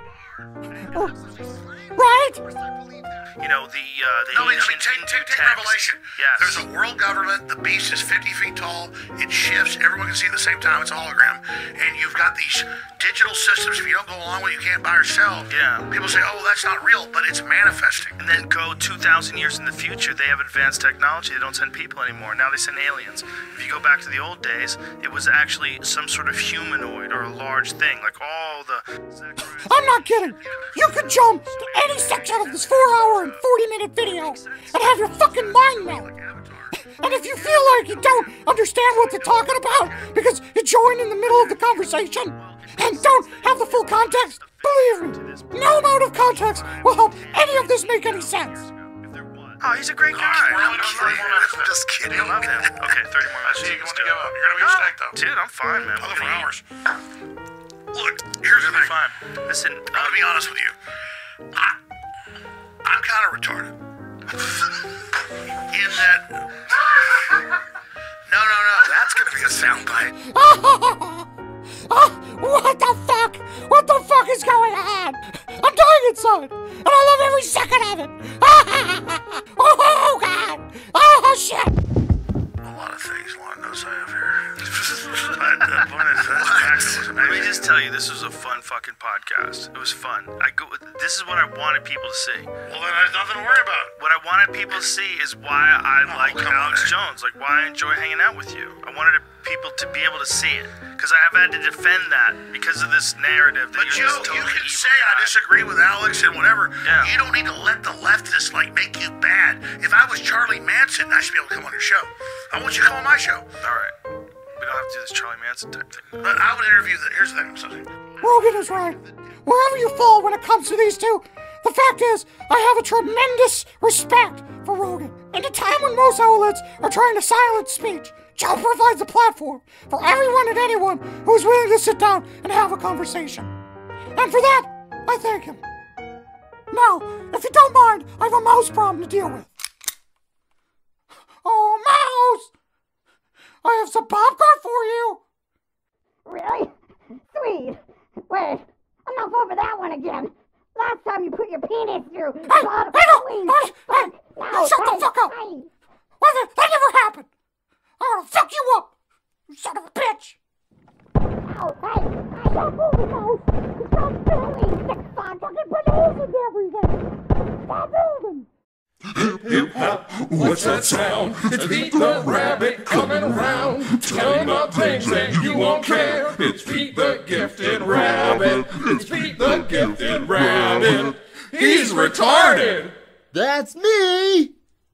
Right? You know, the, uh, the no, I mean, take, take, take Revelation. Yes. There's a world government, the beast is fifty feet tall, it shifts, everyone can see at the same time, it's a hologram, and you've got these digital systems, if you don't go along with it, you can't buy or sell. Yeah. People say, oh, that's not real, but it's manifesting. And then go two thousand years in the future, they have advanced technology, they don't send people anymore, now they send aliens. If you go back to the old days, it was actually some sort of humanoid or a large thing, like all the... I'm not kidding! You could jump to any section of this four hour and forty minute video and have your fucking mind melt. And if you feel like you don't understand what they're talking about because you joined in the middle of the conversation and don't have the full context, believe me, no amount of context will help any of this make any sense. Oh, he's a great guy. I'm just kidding. I love him. Okay, thirty more minutes. You want to give up? You're gonna be stacked though. Dude, I'm fine, man. Another four hours. Look, here's the thing. Fine. Listen, I'm gonna be honest with you. I, I'm kind of retarded. In that. No, no, no. That's gonna be a soundbite. What the fuck? What the fuck is going on? I'm dying inside, and I love every second of it. Oh god! Oh shit! A lot of things Lon knows I have here. But the point is, that's Let me just tell you, this was a fun fucking podcast. It was fun. I go. This is what I wanted people to see. Well, then there's nothing to worry about. What I wanted people to see is why I Oh, like come Alex on. Jones, like why I enjoy hanging out with you. I wanted people to be able to see it, because I have had to defend that because of this narrative that But you're Joe, this totally you can evil say I guy. disagree with Alex and whatever. Yeah. You don't need to let the leftists like make you bad. If I was Charlie Manson, I should be able to come on your show. I want you to come on my show. All right. We don't have to do this Charlie Manson type thing. But I would interview the. Here's the thing. I'm sorry. Rogan is right. Wherever you fall when it comes to these two, the fact is, I have a tremendous respect for Rogan. In a time when most outlets are trying to silence speech, Joe provides a platform for everyone and anyone who is willing to sit down and have a conversation. And for that, I thank him. Now, if you don't mind, I have a mouse problem to deal with. Oh, mouse! I have some popcorn for you! Really? Sweet. Wait, I'm not over that one again. Last time you put your penis through a Hey, lot of hey, no, queens. hey, hey, No, shut hey, the fuck up! hey. What the, that never happened! I'm gonna fuck you up! You son of a bitch! Oh, hey, hey, don't move it, mouse. Stop doing it. Stop fucking producing everything. Stop moving. Hip, hip, hop, what's that sound? It's Pete the Rabbit coming around, telling the things that you won't care. It's Pete the Gifted Rabbit. It's Pete the Gifted Rabbit. He's retarded. That's me!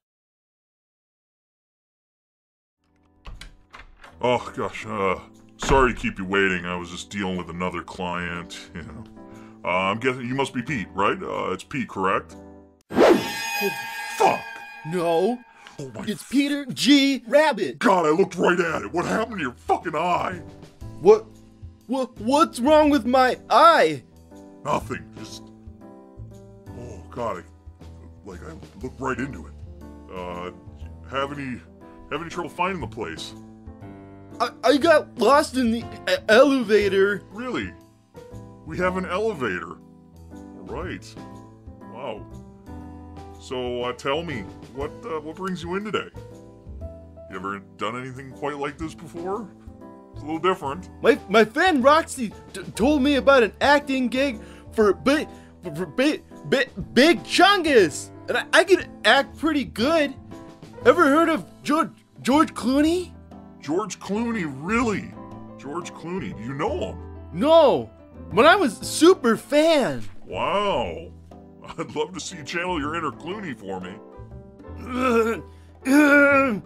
Oh gosh, uh, sorry to keep you waiting. I was just dealing with another client, you know. Uh, I'm guessing you must be Pete, right? Uh, it's Pete, correct? Oh, fuck! No, Oh my it's Peter G. Rabbit. God, I looked right at it. What happened to your fucking eye? What? What? What's wrong with my eye? Nothing. Just. Oh God, I, like I looked right into it. Uh, have any have any trouble finding the place? I, I got lost in the e- elevator. Really? We have an elevator. All right. Wow. So uh, tell me, what uh, what brings you in today? You ever done anything quite like this before? It's a little different. My my friend Roxy t- told me about an acting gig for big for, for big big big Chungus, and I, I can act pretty good. Ever heard of George George Clooney? George Clooney, really? George Clooney, do you know him? No, but I was a super fan. Wow. I'd love to see you channel your inner Clooney for me. Uh, uh,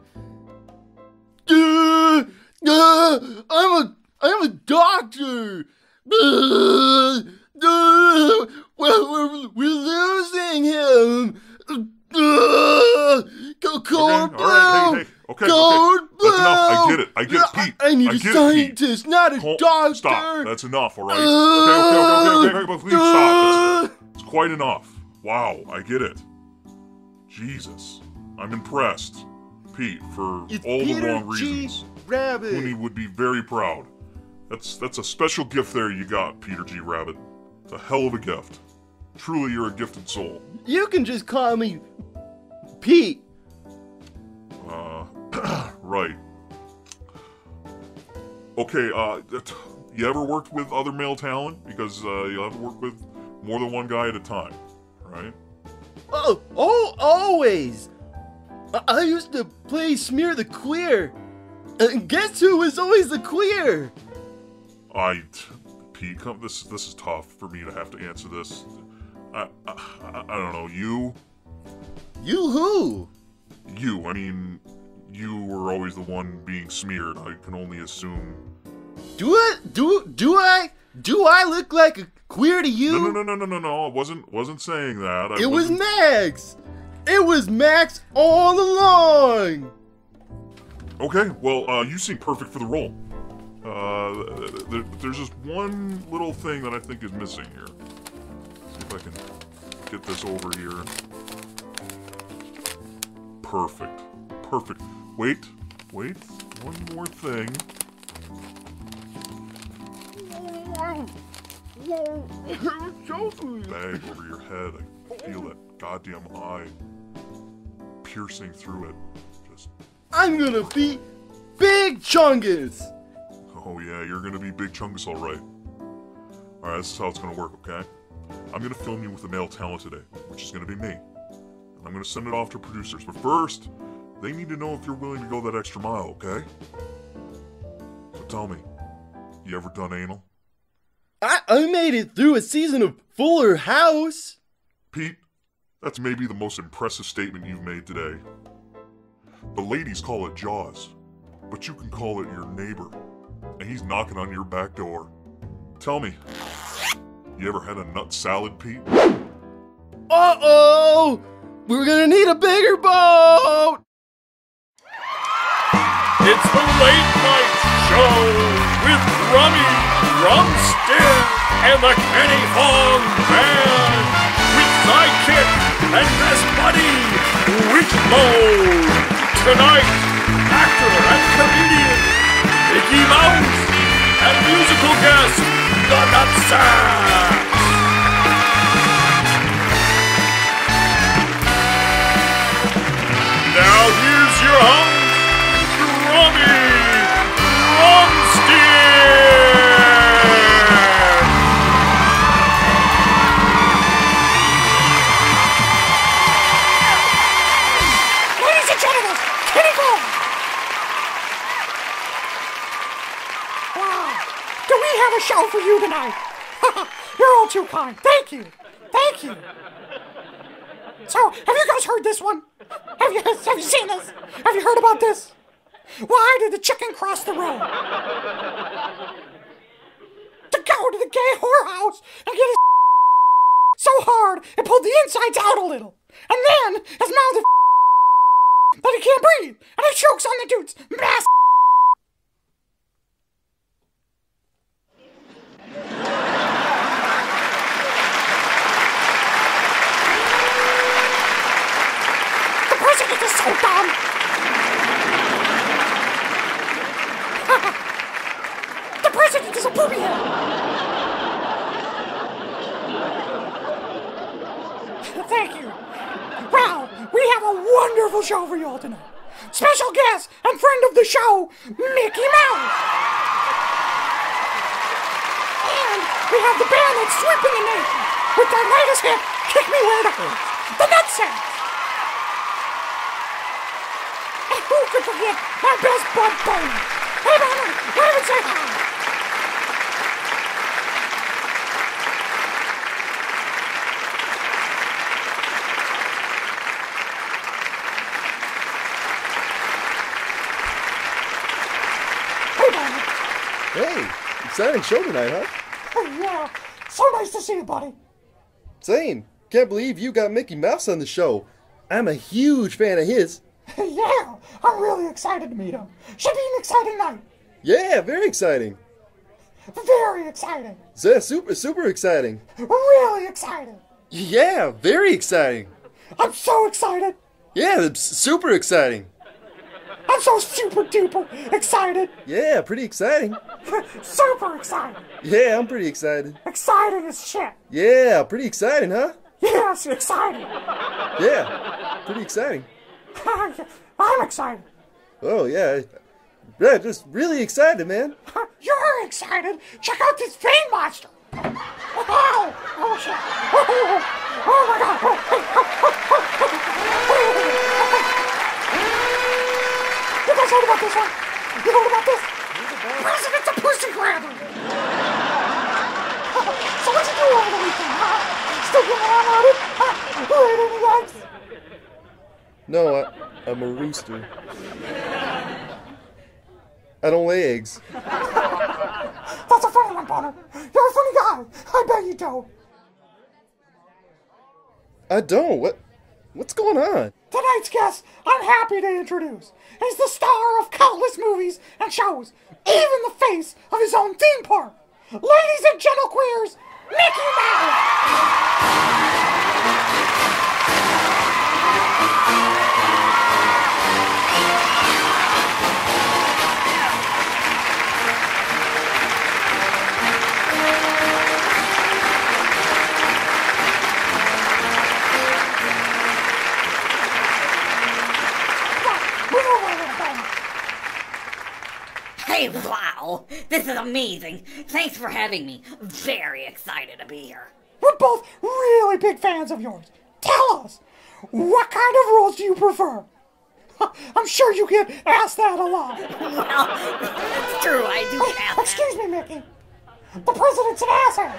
uh, uh, I'm a I'm a doctor. Uh, uh, we're, we're, we're losing him. Uh, go cold Okay, blow. all right, hey, hey, okay, cold okay. blow. That's enough. I get it. I get it, Pete. I, I need I a get it, Pete. scientist, not a Col- doctor. Stop. That's enough, all right? Uh, okay, okay, okay, okay, okay, but please stop. uh, It's, it's quite enough. Wow, I get it. Jesus. I'm impressed, Pete, for It's all Peter the wrong G. reasons. Rabbit. Mooney would be very proud. That's that's a special gift there you got, Peter G. Rabbit. It's a hell of a gift. Truly, you're a gifted soul. You can just call me Pete. Uh, right. Okay, uh, you ever worked with other male talent? Because uh, you'll have to work with more than one guy at a time, right? Oh, oh, always. I, I used to play Smear the Queer. And guess who was always the queer? I, Pete, come, this this is tough for me to have to answer this. I, I, I, I don't know, you? You who? You, I mean, you were always the one being smeared. I can only assume. Do it? Do do I? Do I look like a queer to you? No, no, no, no, no, no, no. I wasn't wasn't saying that. I it was wasn't... Max. It was Max all along. Okay, well, uh, you seem perfect for the role. Uh, there, there's just one little thing that I think is missing here. See if I can get this over here. Perfect. Perfect. Wait, wait. One more thing. Bag over your head. I feel that goddamn eye piercing through it. Just. I'm gonna be Big Chungus. Oh yeah, you're gonna be Big Chungus, all right. All right, this is how it's gonna work, okay? I'm gonna film you with the male talent today, which is gonna be me. And I'm gonna send it off to producers. But first, they need to know if you're willing to go that extra mile, okay? So tell me, you ever done anal? I, I made it through a season of Fuller House. Pete, that's maybe the most impressive statement you've made today. The ladies call it Jaws, but you can call it your neighbor, and he's knocking on your back door. Tell me, you ever had a nut salad, Pete? Uh-oh! We're gonna need a bigger boat! It's the Late Night Show with Rummy, Drumstick, and the Kenny Fong Band with sidekick and best buddy, Wishbone. Tonight, actor and comedian Mickey Mouse and musical guest, the Nutsack. Now here's your host, Rummy Drumstick. Ladies and gentlemen, Kenny Fong. Wow, do we have a show for you tonight? You're all too kind. Thank you. Thank you. So, have you guys heard this one? Have you, have you seen this? Have you heard about this? Why did the chicken cross the road? To go to the gay whorehouse and get his so hard it pulled the insides out a little. And then his mouth is that he can't breathe. And he chokes on the dude's mass. The president is so dumb. The president is a booby head. Thank you. Well, we have a wonderful show for you all tonight. Special guest and friend of the show, Mickey Mouse. And we have the band that's sweeping the nation with their latest hit, Kick Me Where It Hurts, the Nutsack. And who could forget our best bud Boner? Hey, Boner, let him say hi. Hey, exciting show tonight, huh? Oh, yeah. So nice to see you, buddy. Same. Can't believe you got Mickey Mouse on the show. I'm a huge fan of his. Yeah, I'm really excited to meet him. Should be an exciting night. Yeah, very exciting. Very exciting. Yeah, super, super exciting. Really exciting. Yeah, very exciting. I'm so excited. Yeah, it's super exciting. I'm so super duper excited. Yeah, pretty exciting. Super excited. Yeah, I'm pretty excited. Exciting as shit. Yeah, pretty exciting, huh? Yes, exciting. Yeah, pretty exciting. I'm excited. Oh, yeah. Yeah, just really excited, man. You're excited. Check out this vein monster. Oh, oh shit. Oh, oh my god. You guys heard about this one? You heard about this? President's a pussy grabber. So what you do over the weekend, huh? Still getting around at it? Huh? You ate any eggs? No, I, I'm a rooster. I don't lay eggs. That's a funny one, Bonner. You're a funny guy. I bet you don't. I don't. What? What's going on? Tonight's guest, I'm happy to introduce. He's the star of countless movies and shows, even the face of his own theme park. Ladies and gentle queers, Mickey Mouse! Hey, wow! This is amazing. Thanks for having me. Very excited to be here. We're both really big fans of yours. Tell us, what kind of roles do you prefer? I'm sure you get asked that a lot. Well, it's true, I do oh, have Excuse me, Mickey. The president's an asshole.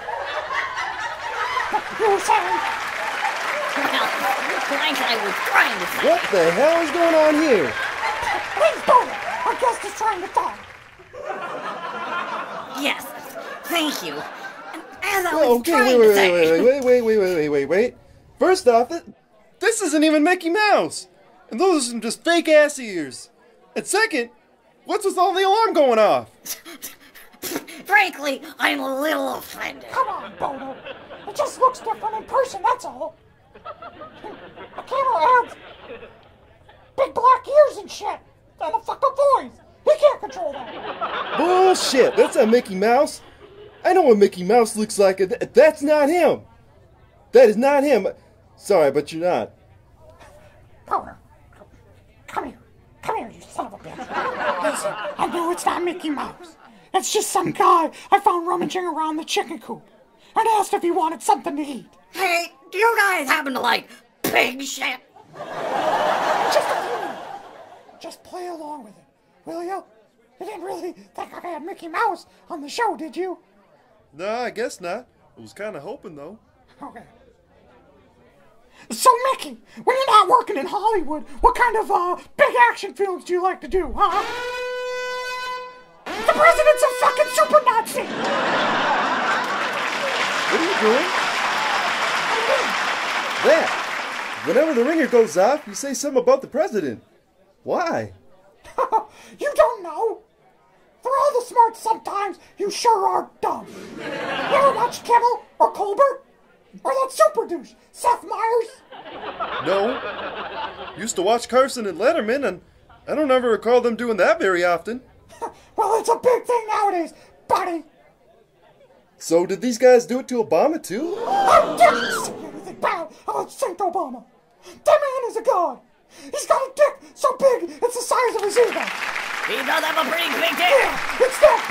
You were saying? Well, like I was trying to say. What the hell is going on here? Please don't. Our guest is trying to talk. Yes, thank you. As I was Oh, okay, trying wait, to wait, say. wait, wait, wait, wait, wait, wait, wait, wait. First off, it, this isn't even Mickey Mouse. And those are some just fake ass ears. And second, what's with all the alarm going off? Frankly, I'm a little offended. Come on, Bono. It just looks different in person, that's all. The camera adds big black ears and shit. And a fucked up voice. He can't control that. Bullshit, that's not Mickey Mouse. I know what Mickey Mouse looks like. That's not him. That is not him. Sorry, but you're not. Bono, come here. Come here, you son of a bitch. Listen, I know it's not Mickey Mouse. It's just some guy I found rummaging around the chicken coop and asked if he wanted something to eat. Hey, do you guys happen to like pig shit? Just a few minutes. Just play along with it, will you? You didn't really think I had Mickey Mouse on the show, did you? No, I guess not. I was kind of hoping, though. Okay. So, Mickey, when you're not working in Hollywood, what kind of uh, big action films do you like to do, huh? The president's a fucking super Nazi! What are you doing? That. Whenever the ringer goes off, you say something about the president. Why? You don't know. For all the smarts, sometimes you sure are dumb. You ever watch Kimmel or Colbert? Or that super douche, Seth Meyers? No. Used to watch Carson and Letterman, and I don't ever recall them doing that very often. Well, it's a big thing nowadays, buddy. So did these guys do it to Obama, too? How dare you say anything bad about Saint Obama? That man is a god. He's got a dick so big it's the size of his ego. He does have a pretty big dick. Yeah, it's that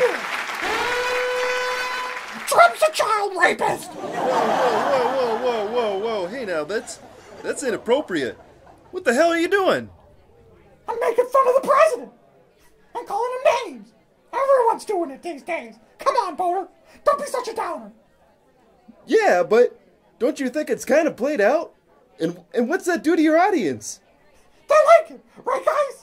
big. Trump's a child rapist. Whoa, whoa, whoa, whoa, whoa, whoa. Hey now, that's that's inappropriate. What the hell are you doing? I'm making fun of the president. I'm calling him names. Everyone's doing it these days. Come on, Boner. Don't be such a downer. Yeah, but don't you think it's kind of played out? And and what's that do to your audience? They like it, right, guys?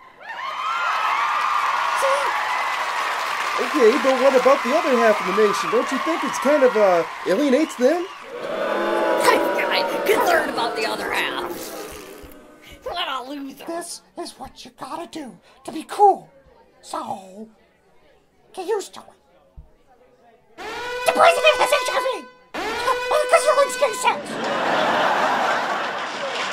See? Okay, but what about the other half of the nation? Don't you think it's kind of, uh, alienates them? I'm concerned about the other half. What a loser. This is what you gotta do to be cool. So, get used to it. The president has H I V! Because you're in gay sex!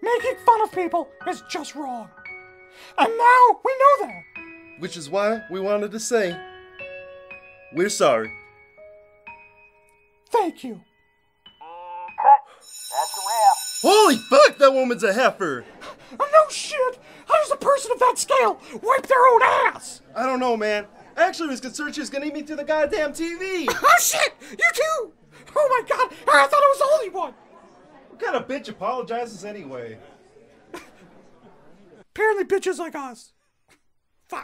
Making fun of people is just wrong. And now we know that. Which is why we wanted to say, we're sorry. Thank you. That's a wrap. Holy fuck, that woman's a heifer! Oh, no shit! How does a person of that scale wipe their own ass? I don't know, man. I actually was concerned she was gonna eat me through the goddamn T V! Oh shit! You too! Oh my god! I thought I was the only one! What kind of bitch apologizes anyway? Apparently bitches like us. Fuck.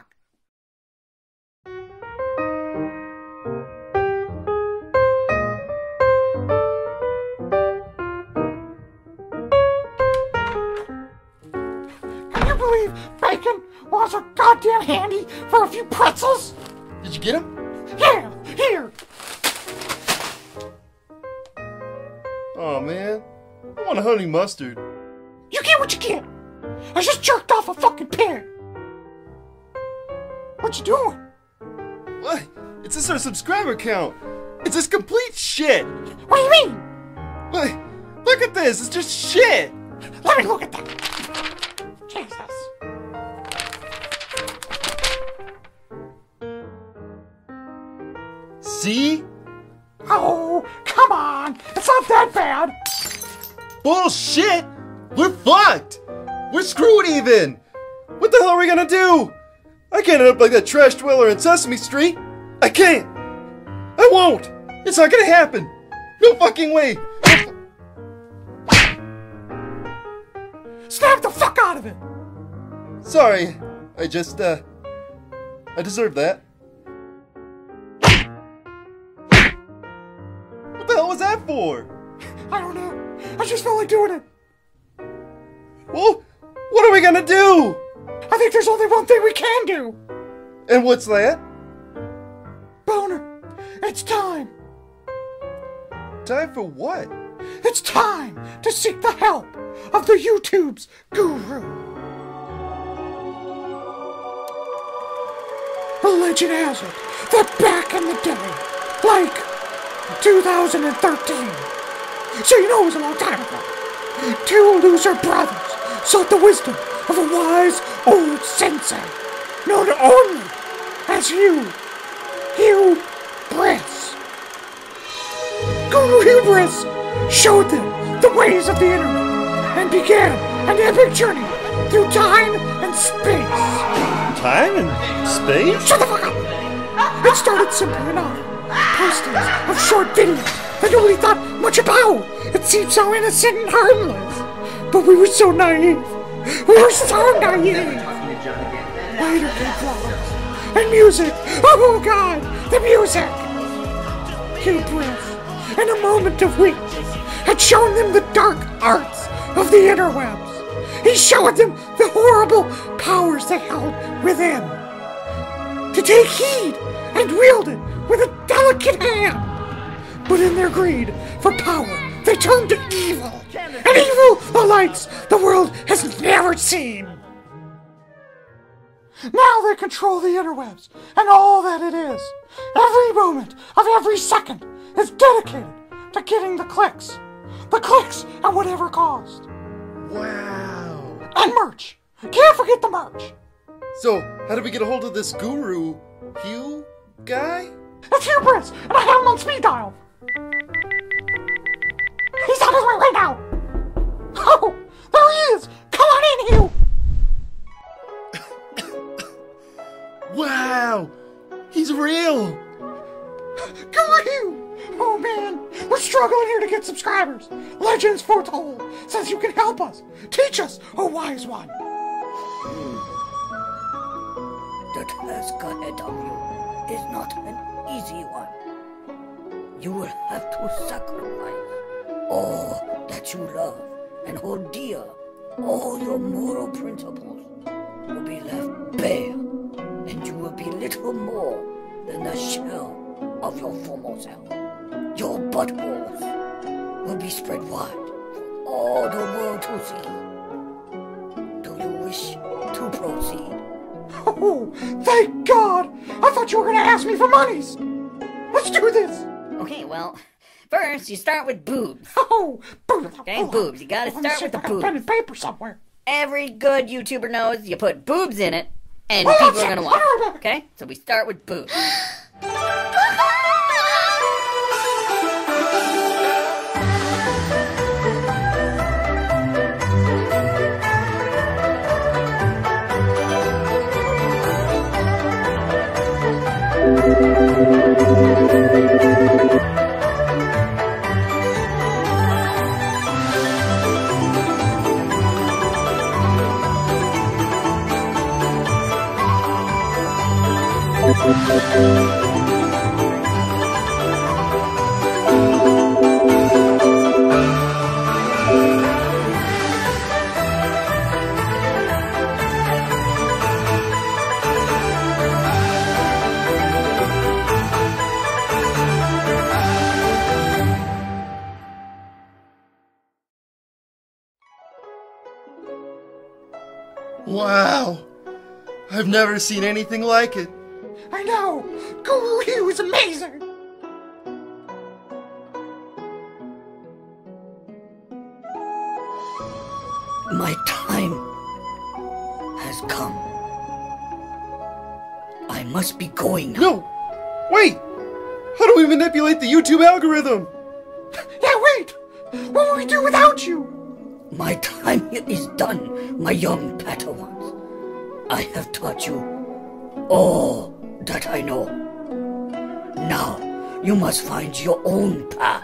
Can you believe Bacon was so goddamn handy for a few pretzels? Did you get him? Yeah, here. Oh man, I want a honey mustard. You get what you get. I just jerked off a fucking pig. What you doing? What? It's just our subscriber count. It's just complete shit. What do you mean? Look, look at this. It's just shit. Let me look at that. Jesus. See? Oh, come on. It's not that bad. Bullshit. We're fucked. We're screwed even. What the hell are we gonna do? I can't end up like that trash dweller in Sesame Street. I can't. I won't. It's not gonna happen. No fucking way. Snap the fuck out of it. Sorry. I just, uh... I deserve that. What the hell was that for? I don't know. I just felt like doing it. Well, what are we gonna do? I think there's only one thing we can do. And what's that? Boner, it's time. Time for what? It's time to seek the help of the YouTube's guru. The legend has it that back in the day, like two thousand thirteen, so you know it was a long time ago, two loser brothers sought the wisdom of a wise old sensei, known only as Hugh, Hugh Briss. Guru Hubris showed them the ways of the internet and began an epic journey through time and space. Time and space? Shut the fuck up! It started simple enough. Postings of short videos that nobody thought much about. It seemed so innocent and harmless. But we were so naive. We were so naive. Later came vlogs and music. Oh god, the music! Hubris, in a moment of weakness, had shown them the dark arts of the interwebs. He showed them the horrible powers they held within. To take heed and wield it with a delicate hand. But in their greed for power, they turned to evil. An evil the likes the world has never seen. Now they control the interwebs and all that it is. Every moment of every second is dedicated to getting the clicks. The clicks at whatever cost. Wow. And merch. Can't forget the merch. So, how do we get a hold of this guru, Hugh guy? It's Hubris, and I have him on speed dial. He's on his way right now. Oh, there he is. Come on in, Hugh. Wow. He's real. Guru Hugh. Oh man, we're struggling here to get subscribers. Legends foretold says you can help us. Teach us, oh wise one. The task ahead of you is not an easy one. You will have to sacrifice all that you love and hold dear. All your moral principles will be left bare, and you will be little more than the shell of your former self. Your buttholes will be spread wide for all the world to see. Do you wish to proceed? Oh, thank God! I thought you were going to ask me for monies. Let's do this. Okay, well, First, you start with boobs. Oh, boobs. Okay, boobs. You gotta start with the boobs. Pen and paper somewhere. Every good YouTuber knows you put boobs in it, and Well, people that's are gonna it. watch. Okay, so we start with boobs. Wow! I've never seen anything like it. I know! Guru Hugh is amazing! My time has come. I must be going now. No! Wait! How do we manipulate the YouTube algorithm? Yeah, wait! What will we do without you? My time is done, my young Padawans. I have taught you all that I know. Now, you must find your own path.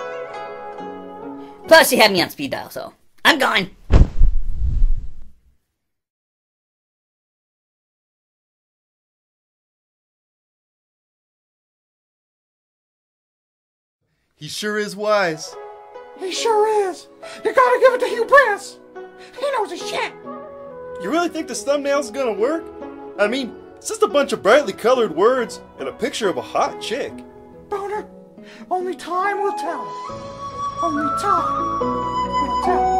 Plus, you had me on speed dial, so I'm gone. He sure is wise. He sure is. You gotta give it to Hugh Press. He knows his shit. You really think this thumbnail's gonna work? I mean, it's just a bunch of brightly colored words and a picture of a hot chick. Boner, only time will tell. Only time will tell.